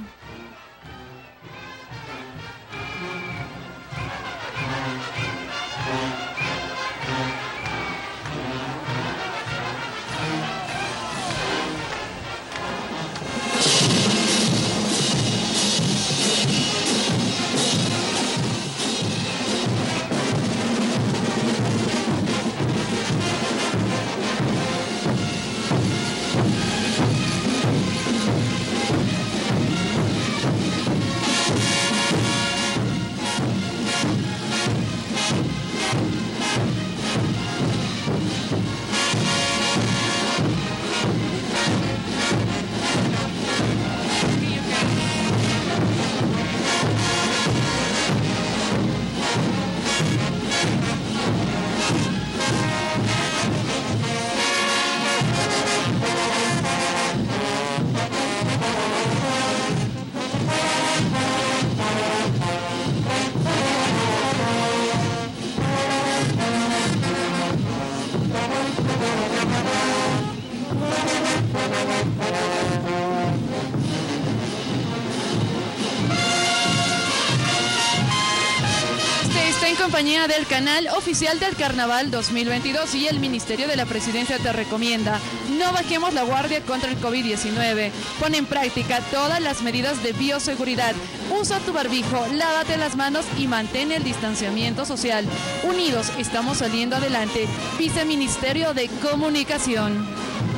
Compañía del canal oficial del Carnaval 2022 y el Ministerio de la Presidencia te recomienda: no bajemos la guardia contra el COVID-19. Pon en práctica todas las medidas de bioseguridad. Usa tu barbijo, lávate las manos y mantén el distanciamiento social. Unidos estamos saliendo adelante. Viceministerio de Comunicación.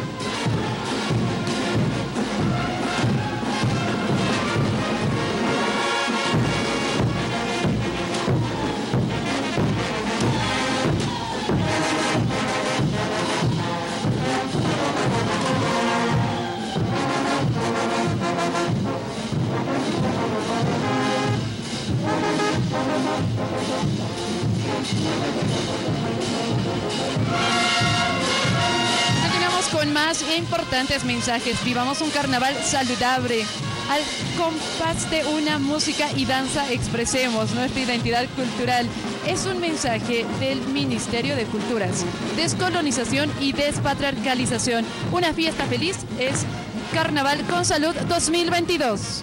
Continuamos con más e importantes mensajes. Vivamos un carnaval saludable. Al compás de una música y danza expresemos nuestra identidad cultural. Es un mensaje del Ministerio de Culturas. Descolonización y despatriarcalización. Una fiesta feliz es Carnaval con Salud 2022.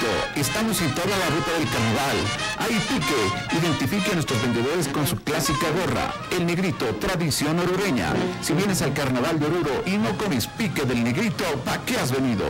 Negrito, estamos en toda la ruta del carnaval. Hay pique, identifique a nuestros vendedores con su clásica gorra. El Negrito, tradición orureña. Si vienes al carnaval de Oruro y no comes pique del Negrito, ¿para qué has venido?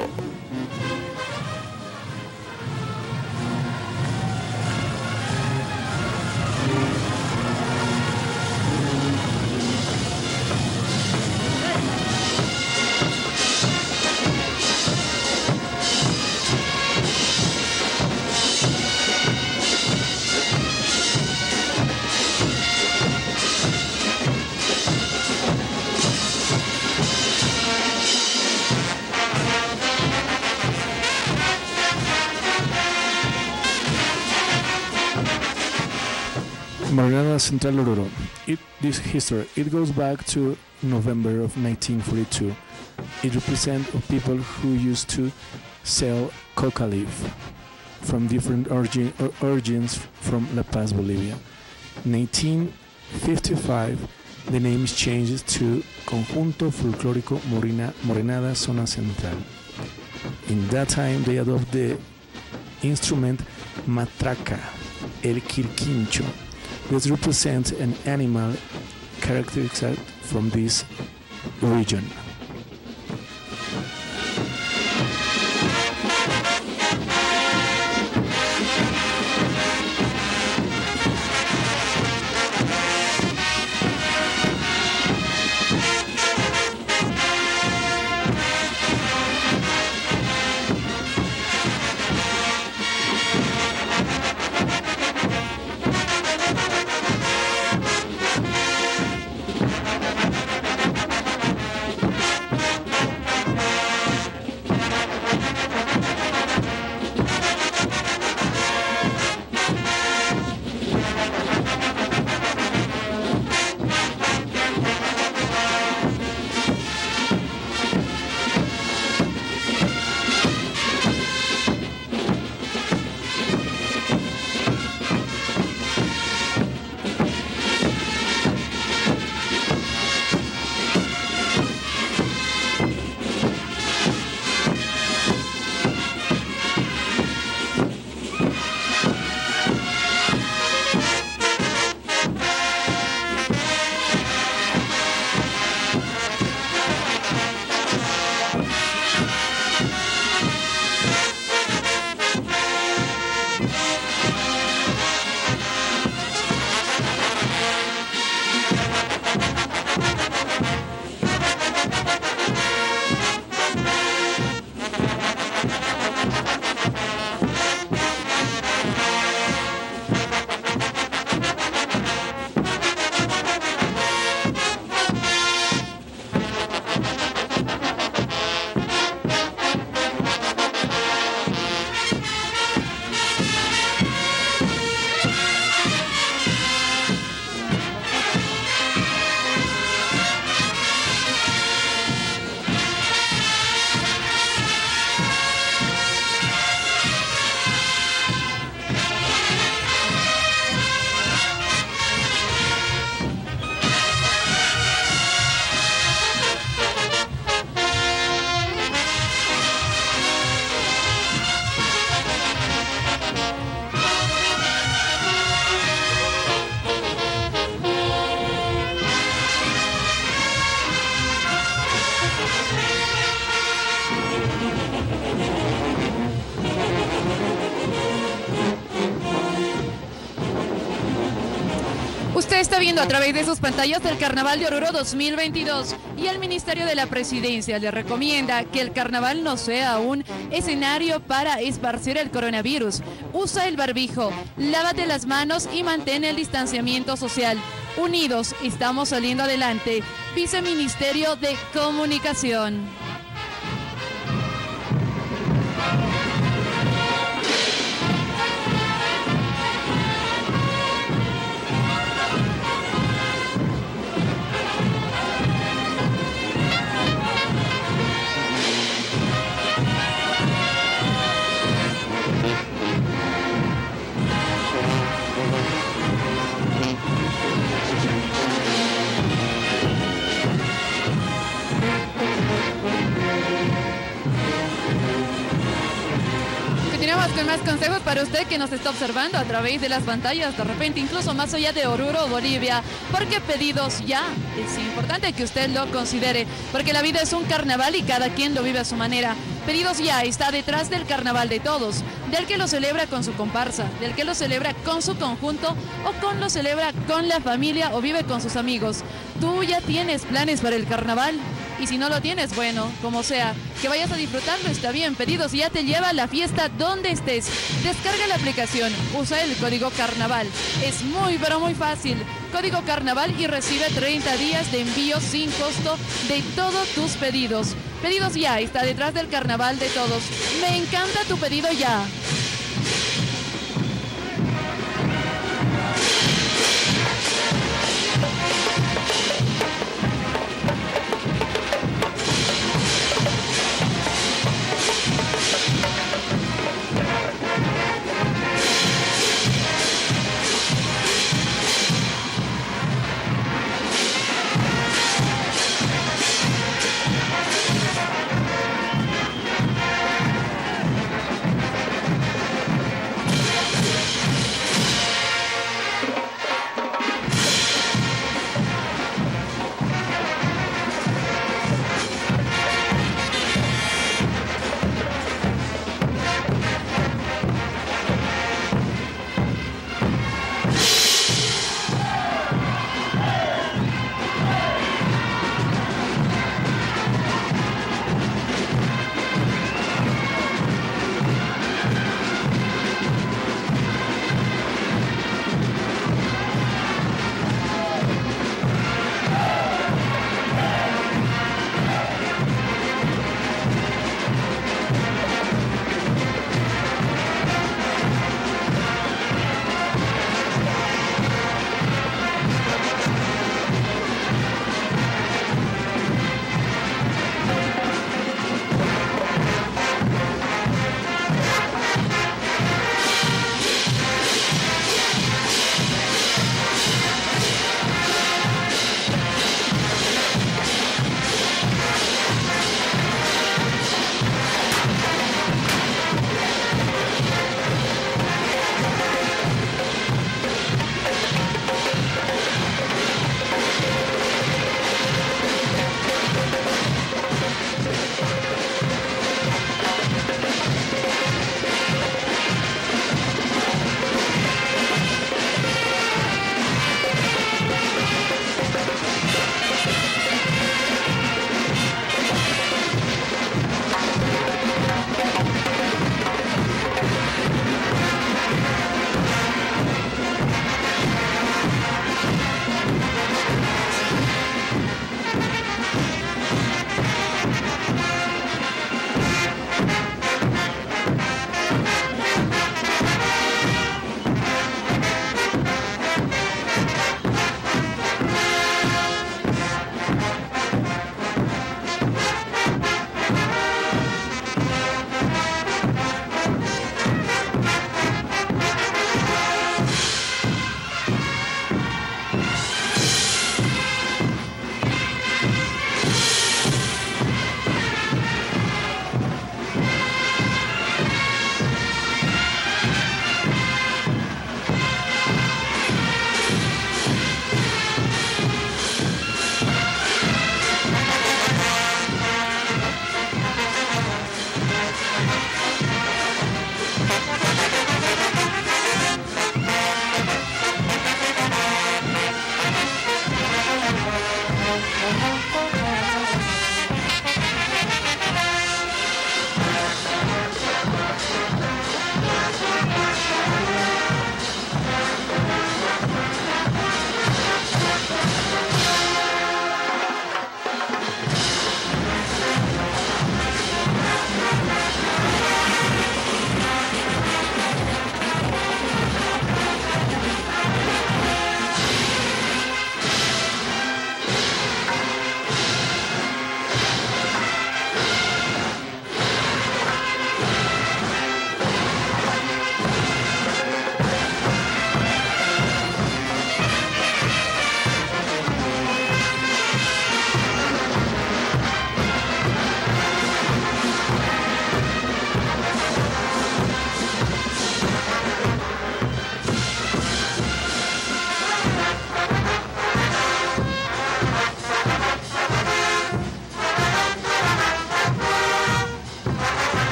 Morenada Central Oruro. This history, it goes back to November of 1942. It represents people who used to sell coca leaf from different origins from La Paz, Bolivia. 1955, the name is changed to Conjunto Folclórico Morenada Zona Central. In that time, they adopted the instrument matraca, el quirquincho. This represents an animal characteristic from this region. Usted está viendo a través de sus pantallas el Carnaval de Oruro 2022 y el Ministerio de la Presidencia le recomienda que el carnaval no sea un escenario para esparcir el coronavirus. Usa el barbijo, lávate las manos y mantén el distanciamiento social. Unidos, estamos saliendo adelante. Viceministerio de Comunicación. Seguimos con más consejos para usted que nos está observando a través de las pantallas, de repente incluso más allá de Oruro, Bolivia, porque pedidos ya es importante que usted lo considere, porque la vida es un carnaval y cada quien lo vive a su manera. Pedidos ya está detrás del carnaval de todos, del que lo celebra con su comparsa, del que lo celebra con su conjunto o lo celebra con la familia o vive con sus amigos. Tú ya tienes planes para el carnaval y si no lo tienes, bueno, como sea, que vayas a disfrutarlo está bien. Pedidos ya te lleva a la fiesta donde estés. Descarga la aplicación, usa el código carnaval. Es muy pero muy fácil. Código carnaval y recibe 30 días de envío sin costo de todos tus pedidos. Pedidos ya está detrás del carnaval de todos. Me encanta tu pedido ya.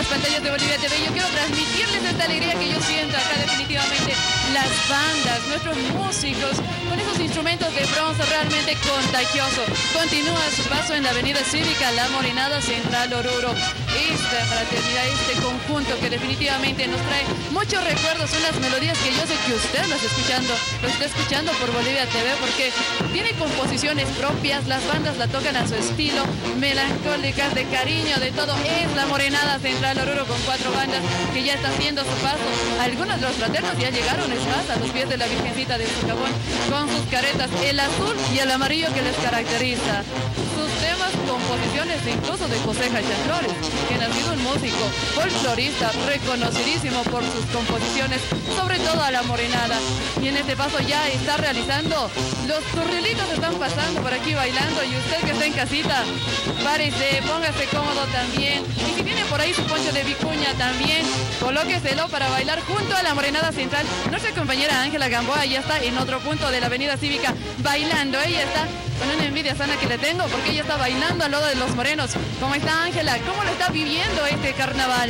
las pantallas de Bolivia TV. Yo quiero transmitirles esta alegría que yo siento acá definitivamente. Las bandas, nuestros músicos, con esos instrumentos de bronce realmente contagioso. Continúa su paso en la avenida cívica, la Morenada Central Oruro. Esta fraternidad, este conjunto que definitivamente nos trae muchos recuerdos, son las melodías que yo sé que usted lo está escuchando por Bolivia TV, porque tiene composiciones propias, las bandas la tocan a su estilo, melancólicas, de cariño, de todo. Es la Morenada Central Oruro con 4 bandas que ya está haciendo su paso. Algunos de los fraternos ya llegaron, es más, a los pies de la Virgencita de Socavón, con sus caretas, el azul y el amarillo que les caracteriza. Sus temas, composiciones incluso de José Jacha Flores, quien ha sido un músico folclorista reconocidísimo por sus composiciones, sobre todo a la Morenada. Y en este paso ya está realizando, los turrilitos están pasando por aquí bailando, y usted que está en casita, párese, póngase cómodo también. Y si tiene por ahí su poncho de vicuña también, colóqueselo para bailar junto a la Morenada Central. Nuestra compañera Ángela Gamboa ya está en otro punto de la avenida cívica bailando. Ella está con una envidia sana que le tengo, porque ella está bailando al lado de los morenos. ¿Cómo está, Ángela? ¿Cómo lo está viviendo este carnaval?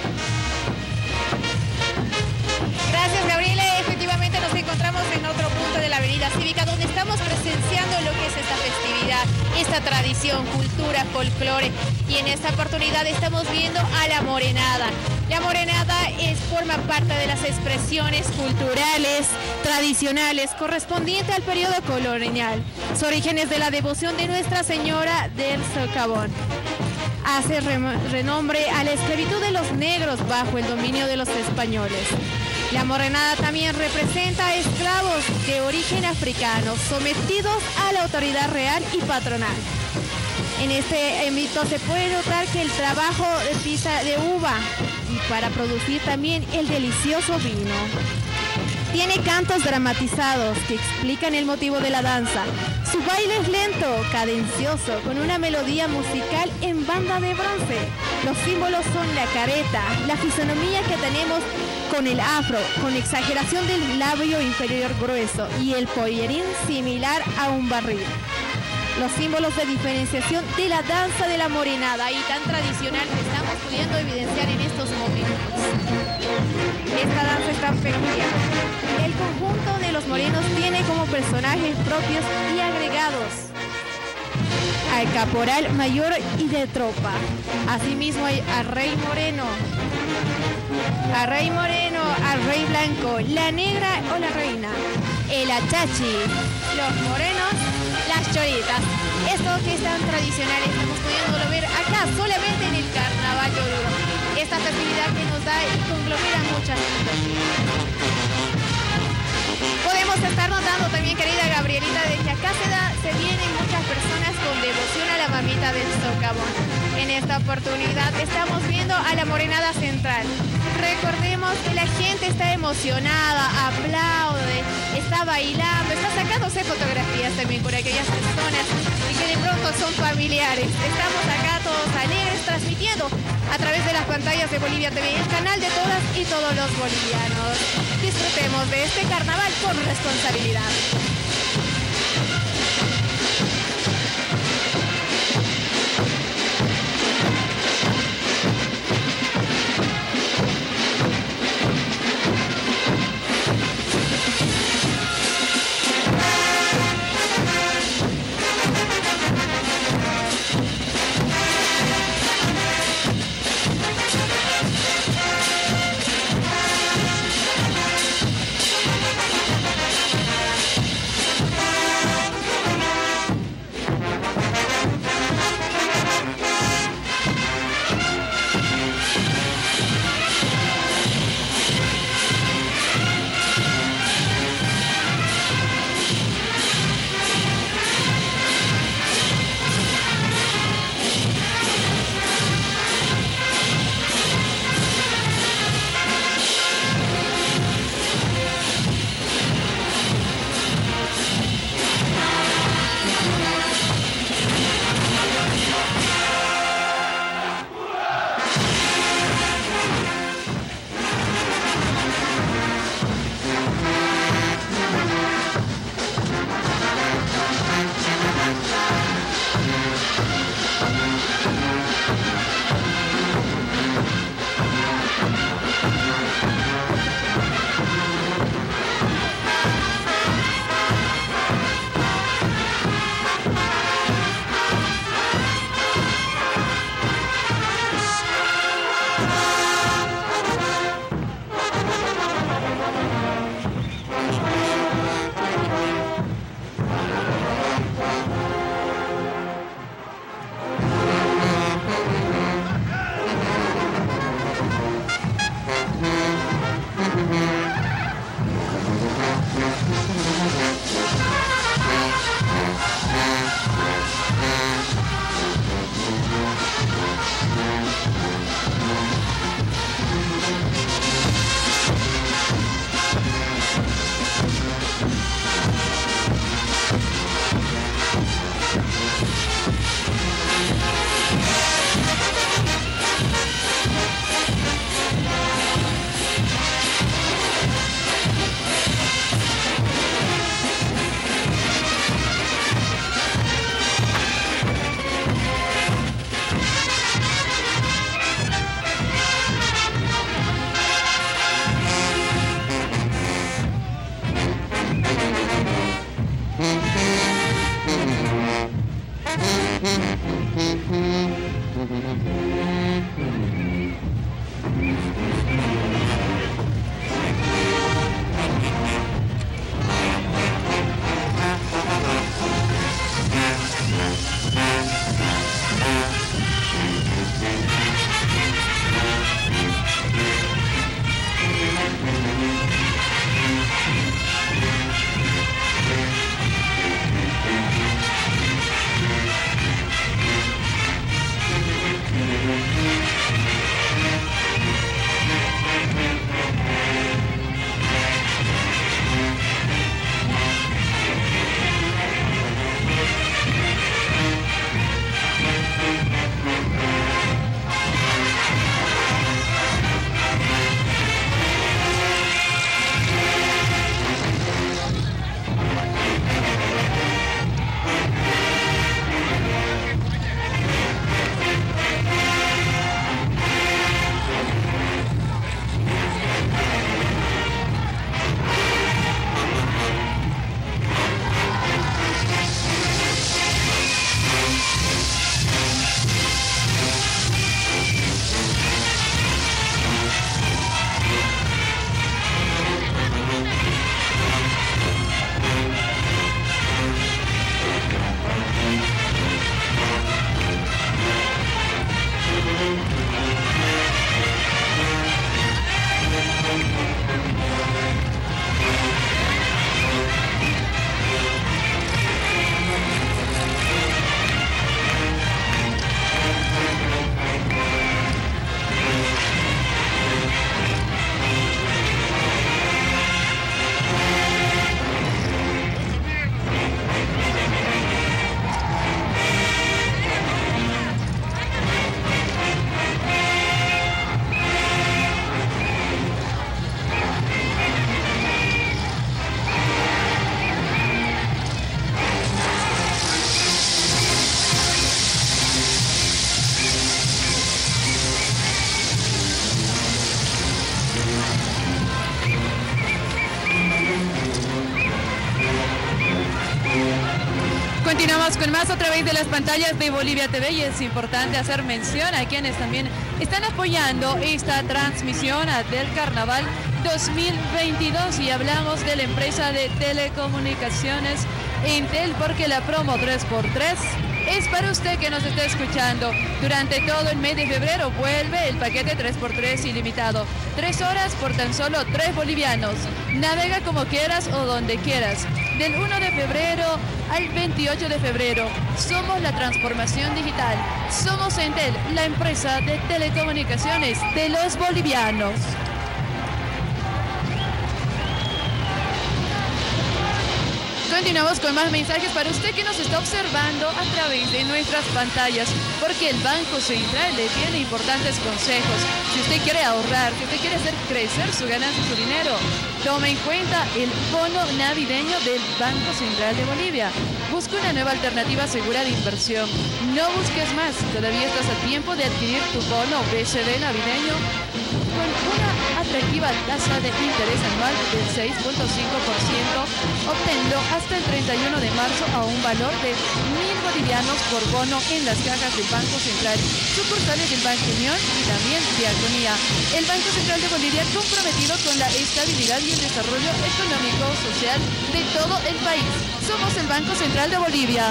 Gracias, Gabriela. Efectivamente nos encontramos en otro punto de la avenida cívica, donde estamos presenciando lo que es esta festividad, esta tradición, cultura, folclore. Y en esta oportunidad estamos viendo a la Morenada. La Morenada forma parte de las expresiones culturales, tradicionales, correspondientes al periodo colonial. Su origen es de la devoción de Nuestra Señora del Socavón. Hace renombre a la esclavitud de los negros bajo el dominio de los españoles. La Morenada también representa a esclavos de origen africano sometidos a la autoridad real y patronal. En este ámbito se puede notar que el trabajo de pisa de uva para producir también el delicioso vino. Tiene cantos dramatizados que explican el motivo de la danza. Su baile es lento, cadencioso, con una melodía musical en banda de bronce. Los símbolos son la careta, la fisonomía que tenemos con el afro, con exageración del labio inferior grueso y el pollerín similar a un barril. Los símbolos de diferenciación de la danza de la Morenada, y tan tradicional que estamos pudiendo evidenciar en estos momentos. Esta danza es tan peculiar. El conjunto de los morenos tiene como personajes propios y agregados al caporal mayor y de tropa. Asimismo hay al rey moreno, al rey blanco, la negra o la reina, el achachi, los morenos, las choritas. Esto que es tan tradicional estamos pudiéndolo ver acá solamente en el Carnaval de Oruro. Esta festividad que nos da y conglomera muchas cosas. Podemos estar notando también, querida Gabrielita, de que acá se vienen muchas personas con devoción a la mamita del Socavón. En esta oportunidad estamos viendo a la Morenada Central. Recordemos que la gente está emocionada, aplaude, está bailando, está sacándose fotografías también con aquellas personas y que de pronto son familiares. Estamos acá todos alegres, transmitiendo a través de las pantallas de Bolivia TV, el canal de todas y todos los bolivianos. Disfrutemos de este carnaval con responsabilidad. Continuamos con más a través de las pantallas de Bolivia TV y es importante hacer mención a quienes también están apoyando esta transmisión del Carnaval 2022 y hablamos de la empresa de telecomunicaciones Entel porque la promo 3x3 es para usted que nos está escuchando. Durante todo el mes de febrero vuelve el paquete 3x3 ilimitado. 3 horas por tan solo 3 bolivianos. Navega como quieras o donde quieras. Del 1 de febrero al 28 de febrero. Somos la transformación digital. Somos Entel, la empresa de telecomunicaciones de los bolivianos. Continuamos con más mensajes para usted que nos está observando a través de nuestras pantallas, porque el Banco Central le tiene importantes consejos. Si usted quiere ahorrar, si usted quiere hacer crecer su ganancia, su dinero, tome en cuenta el bono navideño del Banco Central de Bolivia. Busca una nueva alternativa segura de inversión. No busques más, todavía estás a tiempo de adquirir tu bono BCB navideño con una atractiva tasa de interés anual del 6.5%. Obténlo hasta el 31 de marzo a un valor de 1.000 bolivianos por bono en las cajas del Banco Central, sucursales del Banco Unión y también Diagonía. El Banco Central de Bolivia comprometido con la estabilidad y el desarrollo económico social de todo el país. Somos el Banco Central de Bolivia.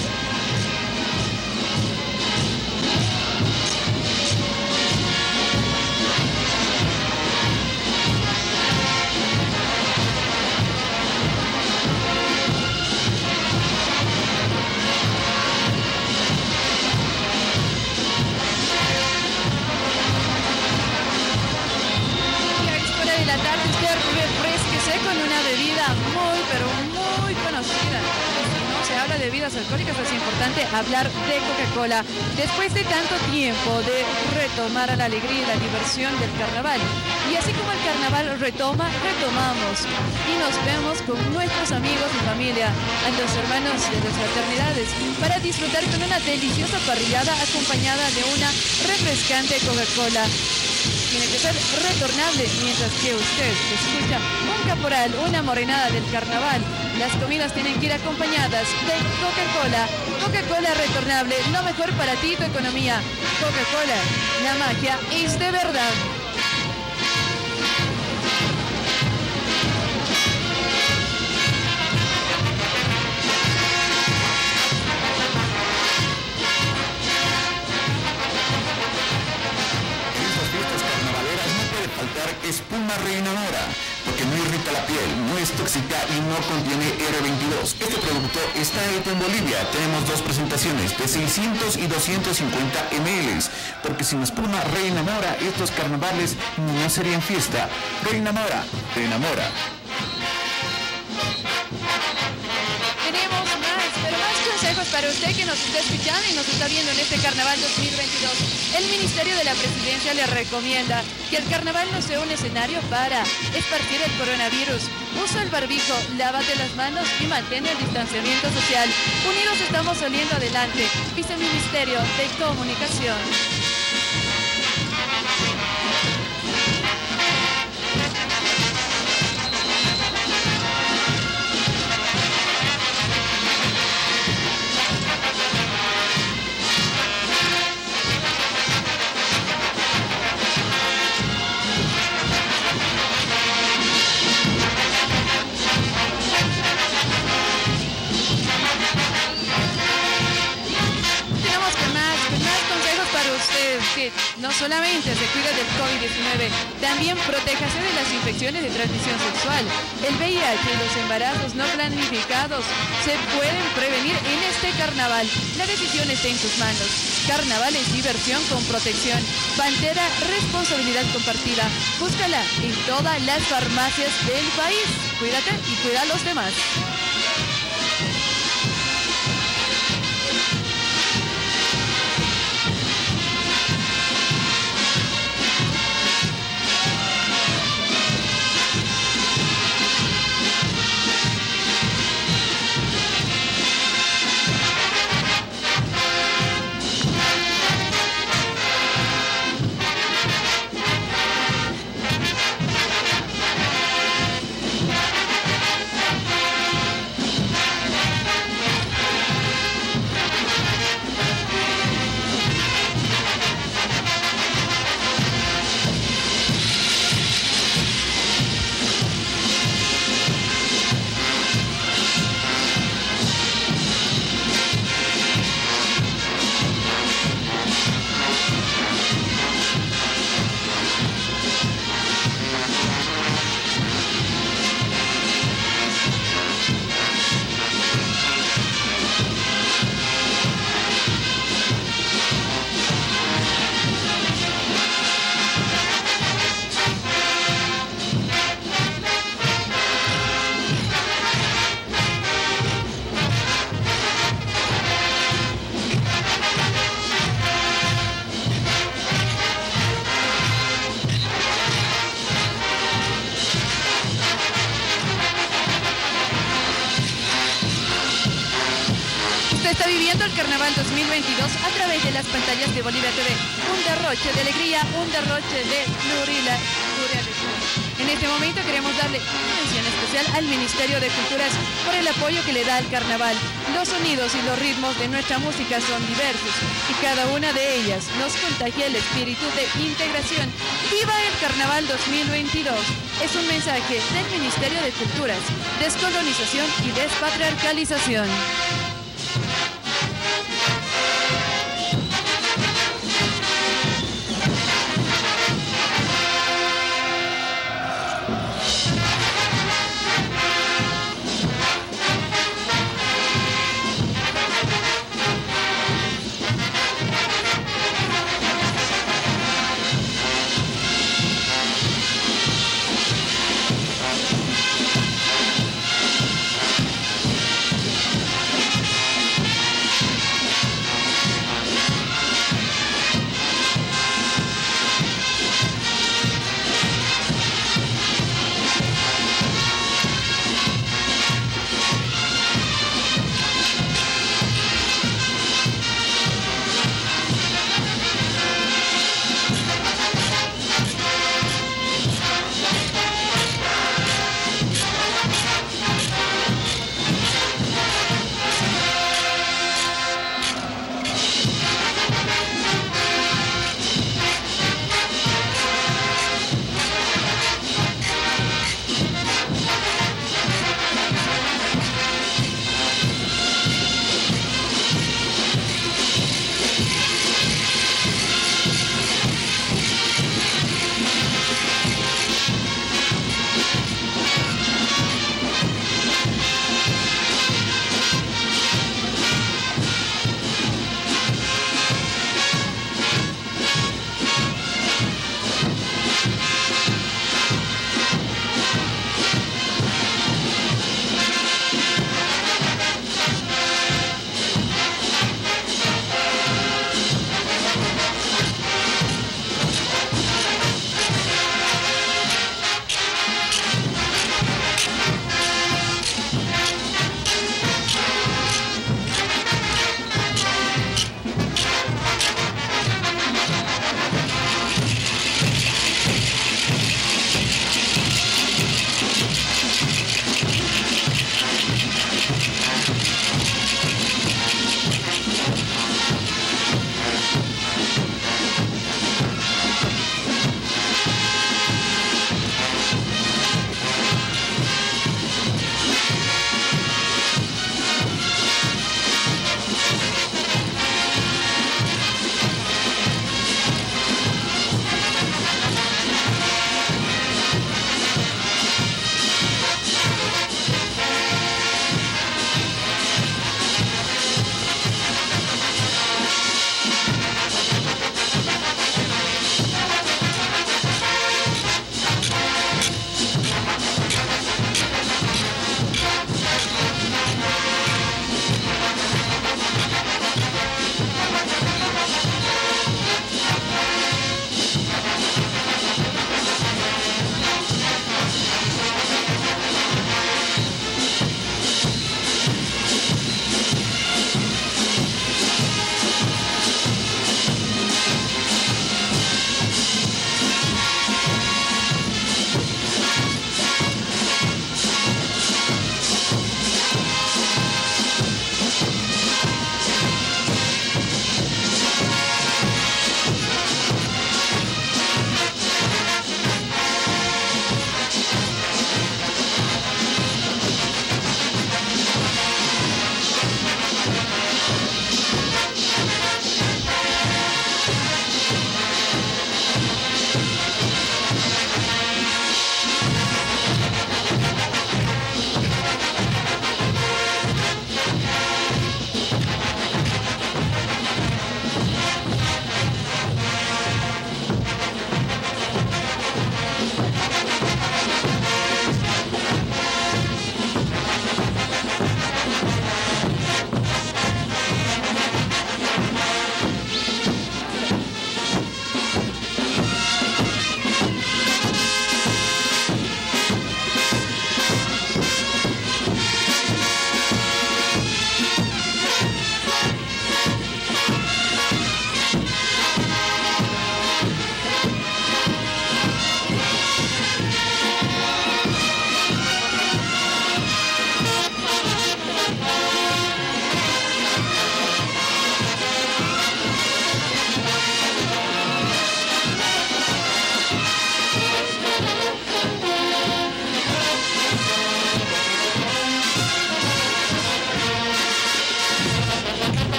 Con una bebida muy, pero muy conocida. Si no se habla de bebidas alcohólicas, es importante hablar de Coca-Cola. Después de tanto tiempo de retomar la alegría y la diversión del carnaval. Y así como el carnaval retoma, retomamos. Y nos vemos con nuestros amigos y familia, a los hermanos de las fraternidades, para disfrutar con una deliciosa parrillada acompañada de una refrescante Coca-Cola. Tiene que ser retornable mientras que usted escucha un caporal, una morenada del carnaval. Las comidas tienen que ir acompañadas de Coca-Cola. Coca-Cola retornable, lo mejor para ti y tu economía. Coca-Cola, la magia es de verdad. Espuma Reina Mora, porque no irrita la piel, no es tóxica y no contiene R22. Este producto está hecho en Bolivia. Tenemos dos presentaciones de 600 y 250 ml, porque sin espuma Reina Mora estos carnavales no serían fiesta. Reina Mora, te enamora. Tenemos más, pero más consejos para usted que nos está escuchando y nos está viendo en este Carnaval 2022. El Ministerio de la Presidencia le recomienda que el carnaval no sea un escenario para esparcir el coronavirus. Usa el barbijo, lávate las manos y mantén el distanciamiento social. Unidos estamos saliendo adelante. Viceministerio de Comunicación. Que no solamente se cuida del COVID-19, también protéjase de las infecciones de transmisión sexual. El VIH y los embarazos no planificados se pueden prevenir en este carnaval. La decisión está en tus manos. Carnaval es diversión con protección. Pantera, responsabilidad compartida. Búscala en todas las farmacias del país. Cuídate y cuida a los demás. viviendo el Carnaval 2022 a través de las pantallas de Bolivia TV. Un derroche de alegría, un derroche de pluralidad. En este momento queremos darle una mención especial al Ministerio de Culturas por el apoyo que le da al carnaval. Los sonidos y los ritmos de nuestra música son diversos y cada una de ellas nos contagia el espíritu de integración. ¡Viva el Carnaval 2022! Es un mensaje del Ministerio de Culturas, descolonización y despatriarcalización.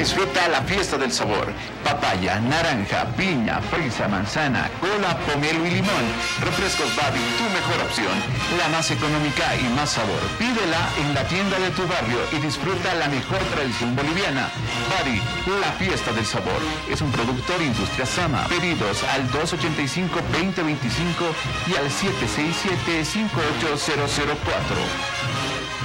disfruta la fiesta del sabor. Papaya, naranja, piña, fresa, manzana, cola, pomelo y limón. Refrescos Buddy, tu mejor opción. La más económica y más sabor. Pídela en la tienda de tu barrio y disfruta la mejor tradición boliviana. Buddy, la fiesta del sabor. Es un productor Industria Sama. Pedidos al 285-2025 y al 767-58004.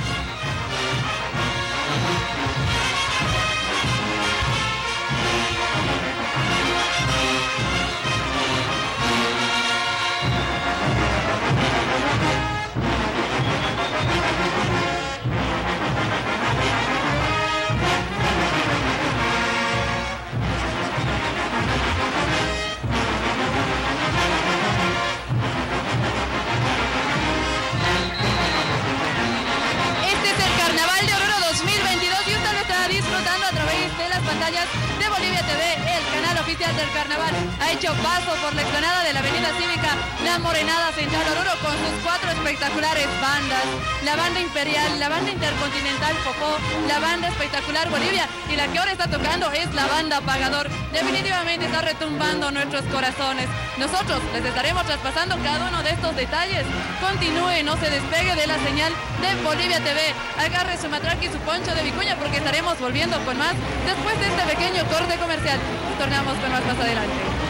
De Bolivia TV, el canal oficial del carnaval, ha hecho paso por la explanada de la avenida cívica la Morenada Central Oruro con sus 4 espectaculares bandas, la banda imperial, la banda intercontinental Popó, la banda espectacular Bolivia y la que ahora está tocando es la banda Pagador. Definitivamente está retumbando nuestros corazones. Nosotros les estaremos traspasando cada uno de estos detalles. Continúe, no se despegue de la señal de Bolivia TV. Agarre su matraca y su poncho de vicuña porque estaremos volviendo con más después de este pequeño corte comercial. Tornamos con más adelante.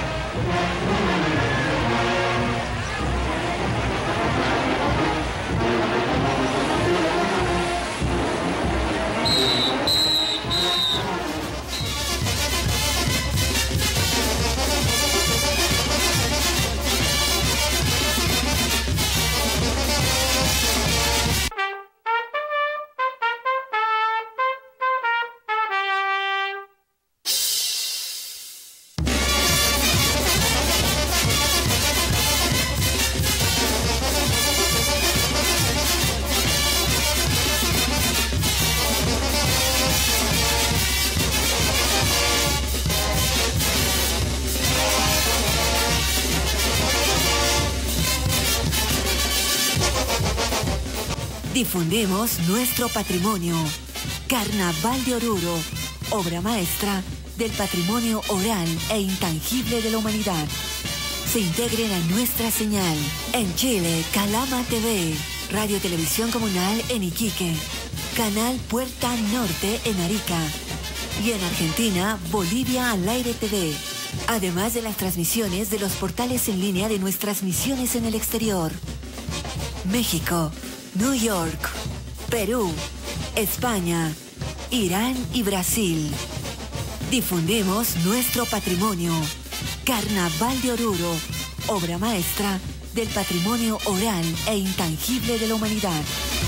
Difundimos nuestro patrimonio. Carnaval de Oruro, obra maestra del patrimonio oral e intangible de la humanidad. Se integren a nuestra señal. En Chile, Calama TV, Radio Televisión Comunal en Iquique, Canal Puerta Norte en Arica. Y en Argentina, Bolivia al Aire TV. Además de las transmisiones de los portales en línea de nuestras misiones en el exterior. México, New York, Perú, España, Irán y Brasil. Difundimos nuestro patrimonio. Carnaval de Oruro, obra maestra del patrimonio oral e intangible de la humanidad.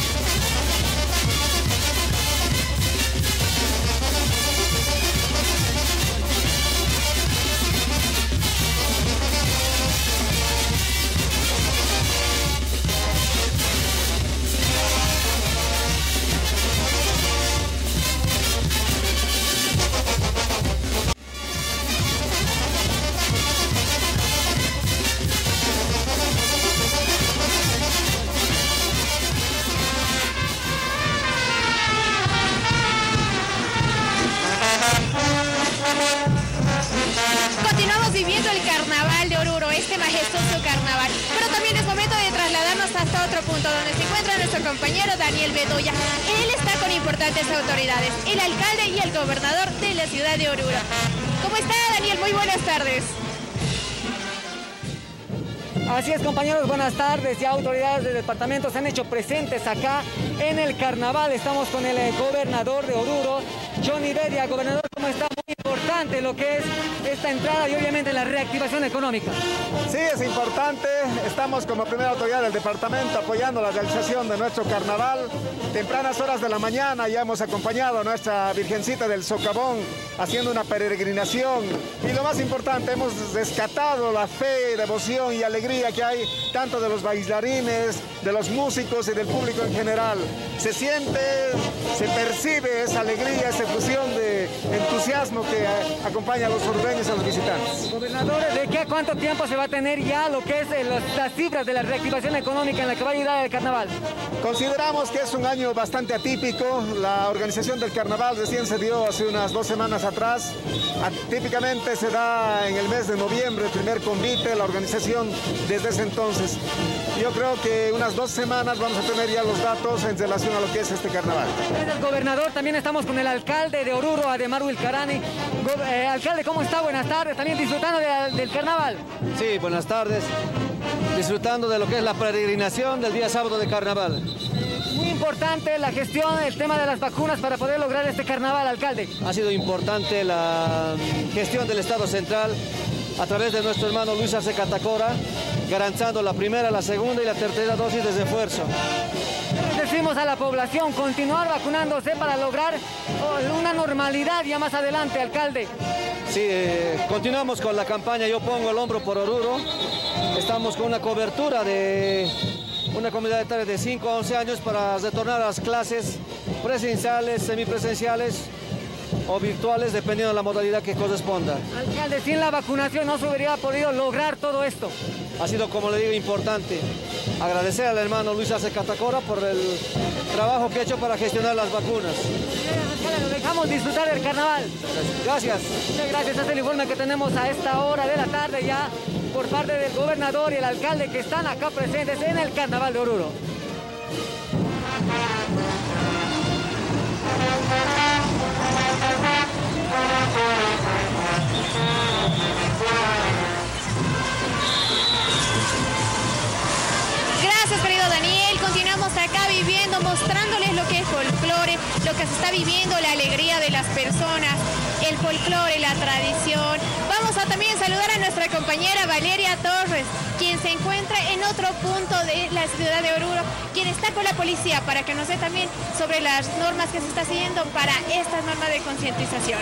Continuamos viviendo el Carnaval de Oruro, este majestuoso carnaval. Pero también es momento de trasladarnos hasta otro punto donde se encuentra nuestro compañero Daniel Bedoya. Él está con importantes autoridades, el alcalde y el gobernador de la ciudad de Oruro. ¿Cómo está, Daniel? Muy buenas tardes. Así es, compañeros, buenas tardes. Ya autoridades del departamento se han hecho presentes acá en el carnaval. Estamos con el gobernador de Oruro, Johnny Bedia. Gobernador, ¿cómo está? Muy importante lo que es esta entrada y obviamente la reactivación económica. Sí, es importante. Estamos como primera autoridad del departamento apoyando la realización de nuestro carnaval. Tempranas horas de la mañana ya hemos acompañado a nuestra Virgencita del Socavón haciendo una peregrinación. Y lo más importante, hemos rescatado la fe, devoción y alegría que hay tanto de los bailarines, de los músicos y del público en general. Se siente, se percibe esa alegría, esa efusión de entusiasmo que que acompaña a los orureños y a los visitantes. Gobernador, ¿de qué a cuánto tiempo se va a tener ya lo que es las cifras de la reactivación económica en la que va a ayudar el carnaval? Consideramos que es un año bastante atípico. La organización del carnaval recién se dio hace unas 2 semanas atrás. Típicamente se da en el mes de noviembre el primer convite, la organización desde ese entonces. Yo creo que unas 2 semanas vamos a tener ya los datos en relación a lo que es este carnaval. El gobernador, también estamos con el alcalde de Oruro, Ademar Wilcarani. Alcalde, ¿cómo está? Buenas tardes, también disfrutando del carnaval. Sí, buenas tardes. Disfrutando de lo que es la peregrinación del día sábado de carnaval. Muy importante la gestión, el tema de las vacunas para poder lograr este carnaval, alcalde. Ha sido importante la gestión del Estado Central a través de nuestro hermano Luis Arce Catacora, garantizando la primera, la segunda y la tercera dosis de refuerzo. Decimos a la población continuar vacunándose para lograr una normalidad ya más adelante, alcalde. Sí, continuamos con la campaña Yo Pongo el Hombro por Oruro. Estamos con una cobertura de una comunidad etaria de 5 a 11 años para retornar a las clases presenciales, semipresenciales o virtuales, dependiendo de la modalidad que corresponda. Alcalde, sin la vacunación no se hubiera podido lograr todo esto. Ha sido, como le digo, importante. Agradecer al hermano Luis Arce Catacora por el trabajo que ha hecho para gestionar las vacunas. Nos dejamos disfrutar del carnaval. Gracias. Muchas gracias. Este es el informe que tenemos a esta hora de la tarde ya por parte del gobernador y el alcalde que están acá presentes en el carnaval de Oruro. Gracias, querido Daniel. Continuamos acá viviendo, mostrándoles lo que es folclore, lo que se está viviendo, la alegría de las personas, el folclore, la tradición. Vamos a también saludar a nuestra compañera Valeria Torres, quien se encuentra en otro punto de la ciudad de Oruro, quien está con la policía para que nos dé también sobre las normas que se está siguiendo para estas normas de concientización.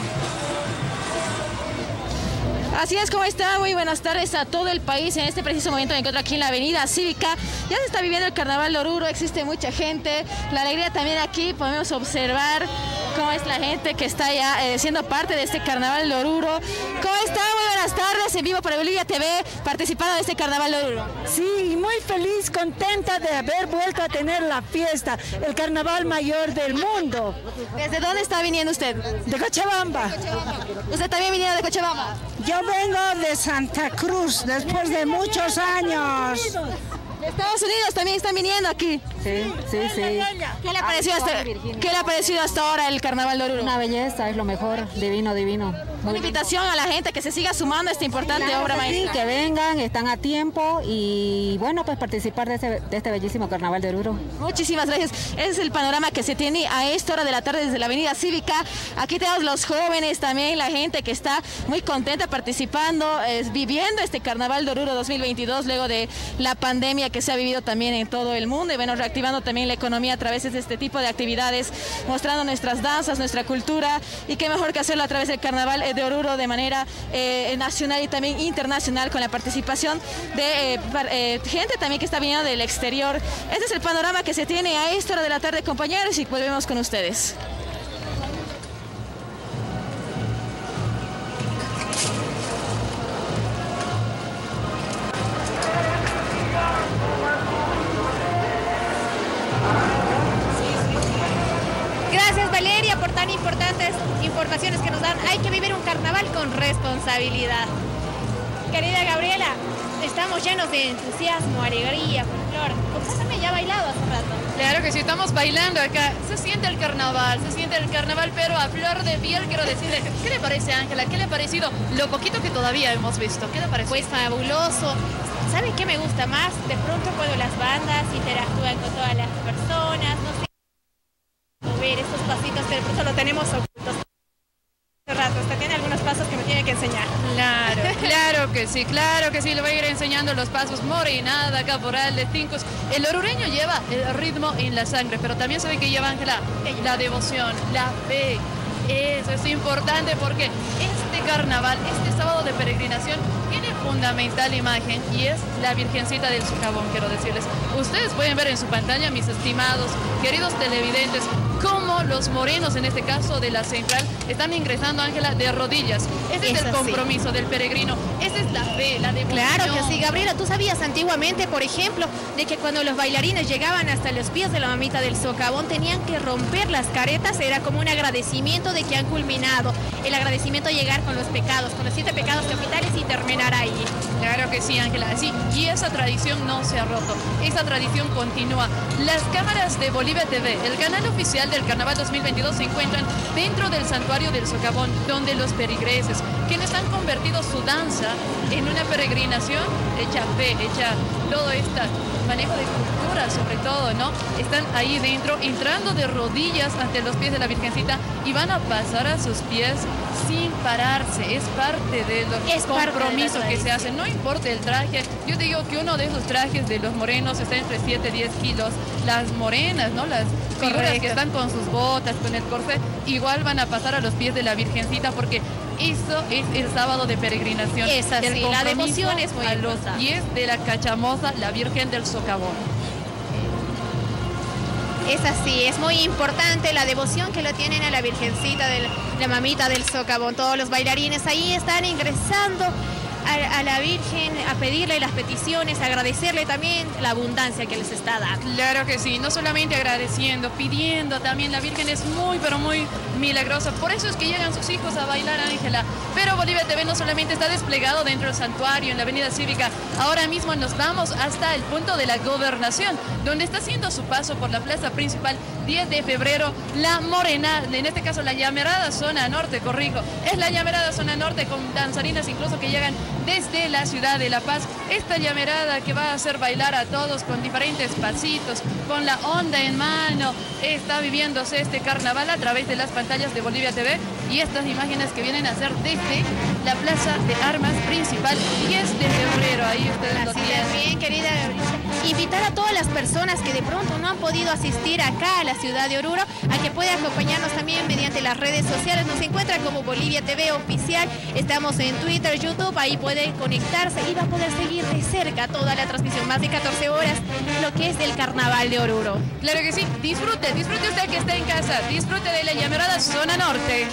Así es, como está, muy buenas tardes a todo el país. En este preciso momento me encuentro aquí en la avenida Cívica. Ya se está viviendo el carnaval de Oruro, existe mucha gente. La alegría también aquí, podemos observar cómo es la gente que está ya siendo parte de este carnaval de Oruro. ¿Cómo está? Muy buenas tardes, en vivo para Bolivia TV, participando de este carnaval de Oruro. Sí, muy feliz, contenta de haber vuelto a tener la fiesta, el carnaval mayor del mundo. ¿Desde dónde está viniendo usted? De Cochabamba. ¿Usted también viniendo de Cochabamba? Yo vengo de Santa Cruz, después de muchos años. ¿De Estados Unidos también están viniendo aquí? Sí, sí, sí. ¿Qué le ha parecido hasta ahora el carnaval de Oruro? Una belleza, es lo mejor, divino, divino. Una invitación a la gente que se siga sumando a esta importante obra maestra. Sí, que vengan, están a tiempo y bueno, pues participar de este bellísimo carnaval de Oruro. Muchísimas gracias. Ese es el panorama que se tiene a esta hora de la tarde desde la avenida Cívica. Aquí tenemos los jóvenes también, la gente que está muy contenta participando, viviendo este carnaval de Oruro 2022 luego de la pandemia que se ha vivido también en todo el mundo y bueno, reactivando también la economía a través de este tipo de actividades, mostrando nuestras danzas, nuestra cultura y qué mejor que hacerlo a través del carnaval de Oruro de manera nacional y también internacional con la participación de gente también que está viniendo del exterior. Este es el panorama que se tiene a esta hora de la tarde, compañeros, y volvemos con ustedes. Gracias, Valeria, por tan importantes informaciones que nos dan. Hay que vivir un carnaval con responsabilidad. Querida Gabriela, estamos llenos de entusiasmo, alegría, folclore. Usted también ya ha bailado hace rato. Claro que sí, estamos bailando acá. Se siente el carnaval, pero a flor de piel quiero decirle, ¿qué le parece, Ángela? ¿Qué le ha parecido lo poquito que todavía hemos visto? ¿Qué le parece? Pues fabuloso. ¿Saben qué me gusta más? De pronto cuando las bandas interactúan con todas las personas, no sé, ver estos pasitos que de pronto lo tenemos ocultos. Hace rato, usted tiene algunos pasos que me tiene que enseñar. Claro, claro que sí, le voy a ir enseñando los pasos. Morenada, caporal, de tincos. El orureño lleva el ritmo en la sangre, pero también sabe que lleva, Ángela, la devoción, la fe, Eso es importante porque este carnaval, este sábado de peregrinación, tiene fundamental imagen y es la Virgencita del Socavón, quiero decirles. Ustedes pueden ver en su pantalla, mis estimados, queridos televidentes, cómo los morenos, en este caso de la central, están ingresando, Ángela, de rodillas. Ese es el compromiso del peregrino, esa es la fe, la devoción. Claro que sí, Gabriela, tú sabías antiguamente, por ejemplo, de que cuando los bailarines llegaban hasta los pies de la mamita del Socavón tenían que romper las caretas, era como un agradecimiento de que han culminado, el agradecimiento a llegar con los pecados, con los 7 pecados capitales y terminar ahí. Claro que sí, Ángela, sí, y esa tradición no se ha roto, esa tradición continúa. Las cámaras de Bolivia TV, el canal oficial del Carnaval 2022, se encuentran dentro del santuario del Socavón, donde los perigreses, quienes han convertido su danza en una peregrinación hecha fe, hecha todo este manejo de cultura sobre todo, ¿no? Están ahí dentro, entrando de rodillas ante los pies de la Virgencita y van a pasar a sus pies sin pararse. Es parte del compromiso que se hace, no importa el traje. Yo te digo que uno de esos trajes de los morenos está entre 7 y 10 kilos. Las morenas, ¿no? Las figuras que están con sus botas, con el corsé, igual van a pasar a los pies de la Virgencita porque eso es el sábado de peregrinación. Es así, la devoción es muy a importante. los pies de la Cachamosa, la Virgen del Socavón. Es así, es muy importante la devoción que lo tienen a la Virgencita, la mamita del Socavón. Todos los bailarines ahí están ingresando a la Virgen a pedirle las peticiones, a agradecerle también la abundancia que les está dando. Claro que sí, no solamente agradeciendo, pidiendo también. La Virgen es muy, pero muy milagrosa. Por eso es que llegan sus hijos a bailar, Ángela. Pero Bolivia TV no solamente está desplegado dentro del santuario, en la avenida Cívica. Ahora mismo nos vamos hasta el punto de la Gobernación, donde está haciendo su paso por la plaza principal 10 de febrero, la Morena, en este caso la llamerada zona norte, corrijo. Es la llamerada zona norte con danzarinas incluso que llegan desde la ciudad de La Paz. Esta llamerada que va a hacer bailar a todos con diferentes pasitos, con la onda en mano. Está viviéndose este carnaval a través de las pantallas de Bolivia TV y estas imágenes que vienen a ser desde la plaza de armas principal 10 de febrero. Ahí ustedes lo tienen. Así es, bien, querida Gabriela. Invitar a todas las personas que de pronto no han podido asistir acá a la ciudad de Oruro a que puedan acompañarnos también mediante las redes sociales. Nos encuentran como Bolivia TV Oficial. Estamos en Twitter, YouTube, ahí pueden conectarse y va a poder seguir de cerca toda la transmisión, más de 14 horas, lo que es del Carnaval de Oruro. Claro que sí, disfrute usted que está en casa, disfrute de la llamerada zona norte.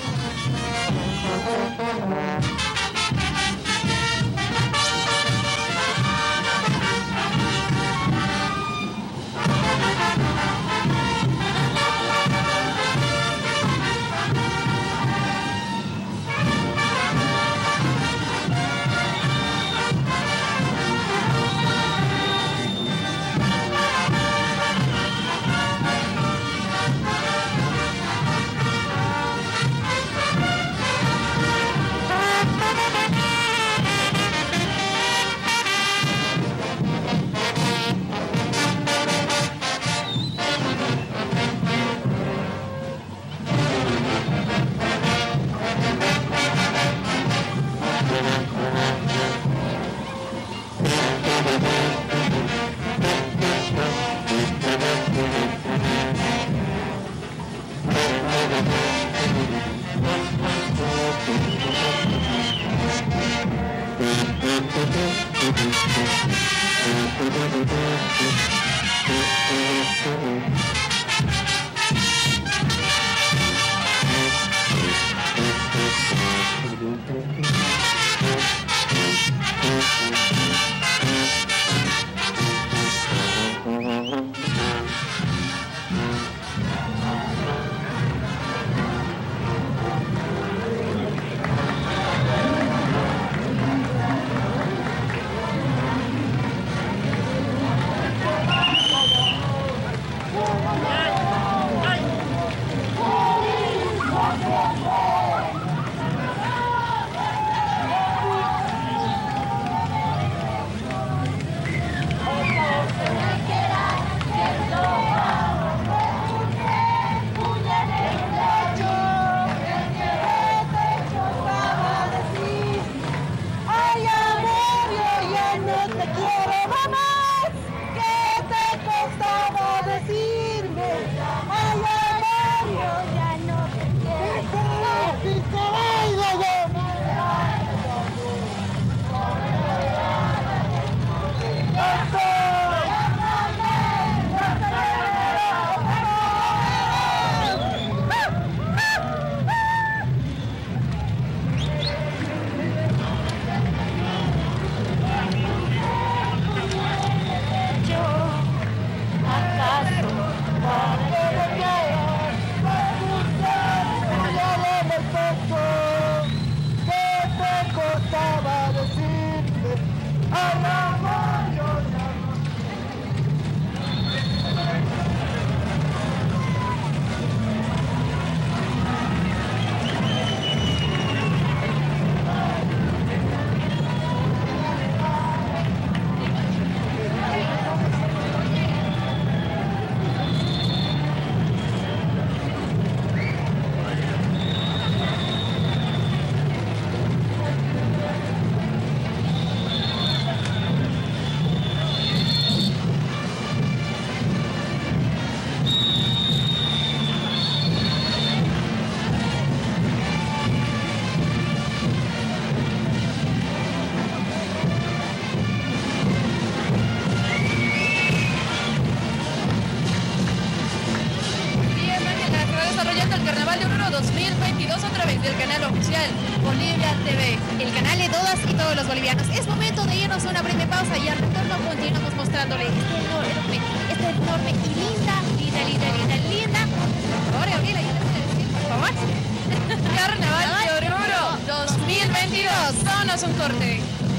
desarrollando el Carnaval de Oruro 2022 a través del canal oficial Bolivia TV. El canal de todas y todos los bolivianos. Es momento de irnos a una breve pausa y al retorno continuamos mostrándole esta enorme y linda. Por favor, Gabriela, ya te voy a decir, por favor. Carnaval de Oruro 2022. Vámonos un corte.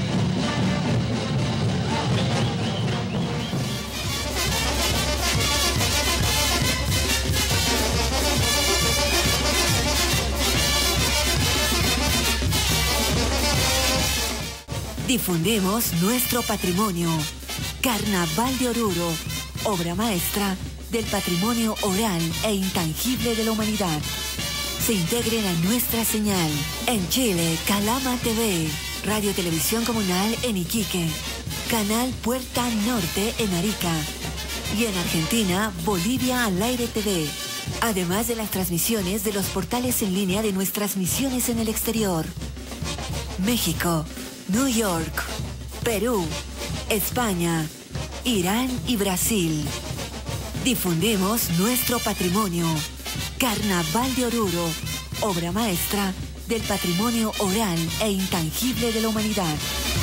Difundimos nuestro patrimonio. Carnaval de Oruro, obra maestra del patrimonio oral e intangible de la humanidad. Se integren a nuestra señal. En Chile, Calama TV, Radio Televisión Comunal en Iquique, Canal Puerta Norte en Arica y en Argentina, Bolivia al Aire TV. Además de las transmisiones de los portales en línea de nuestras misiones en el exterior. México, New York, Perú, España, Irán y Brasil. Difundimos nuestro patrimonio. Carnaval de Oruro, obra maestra del patrimonio oral e intangible de la humanidad.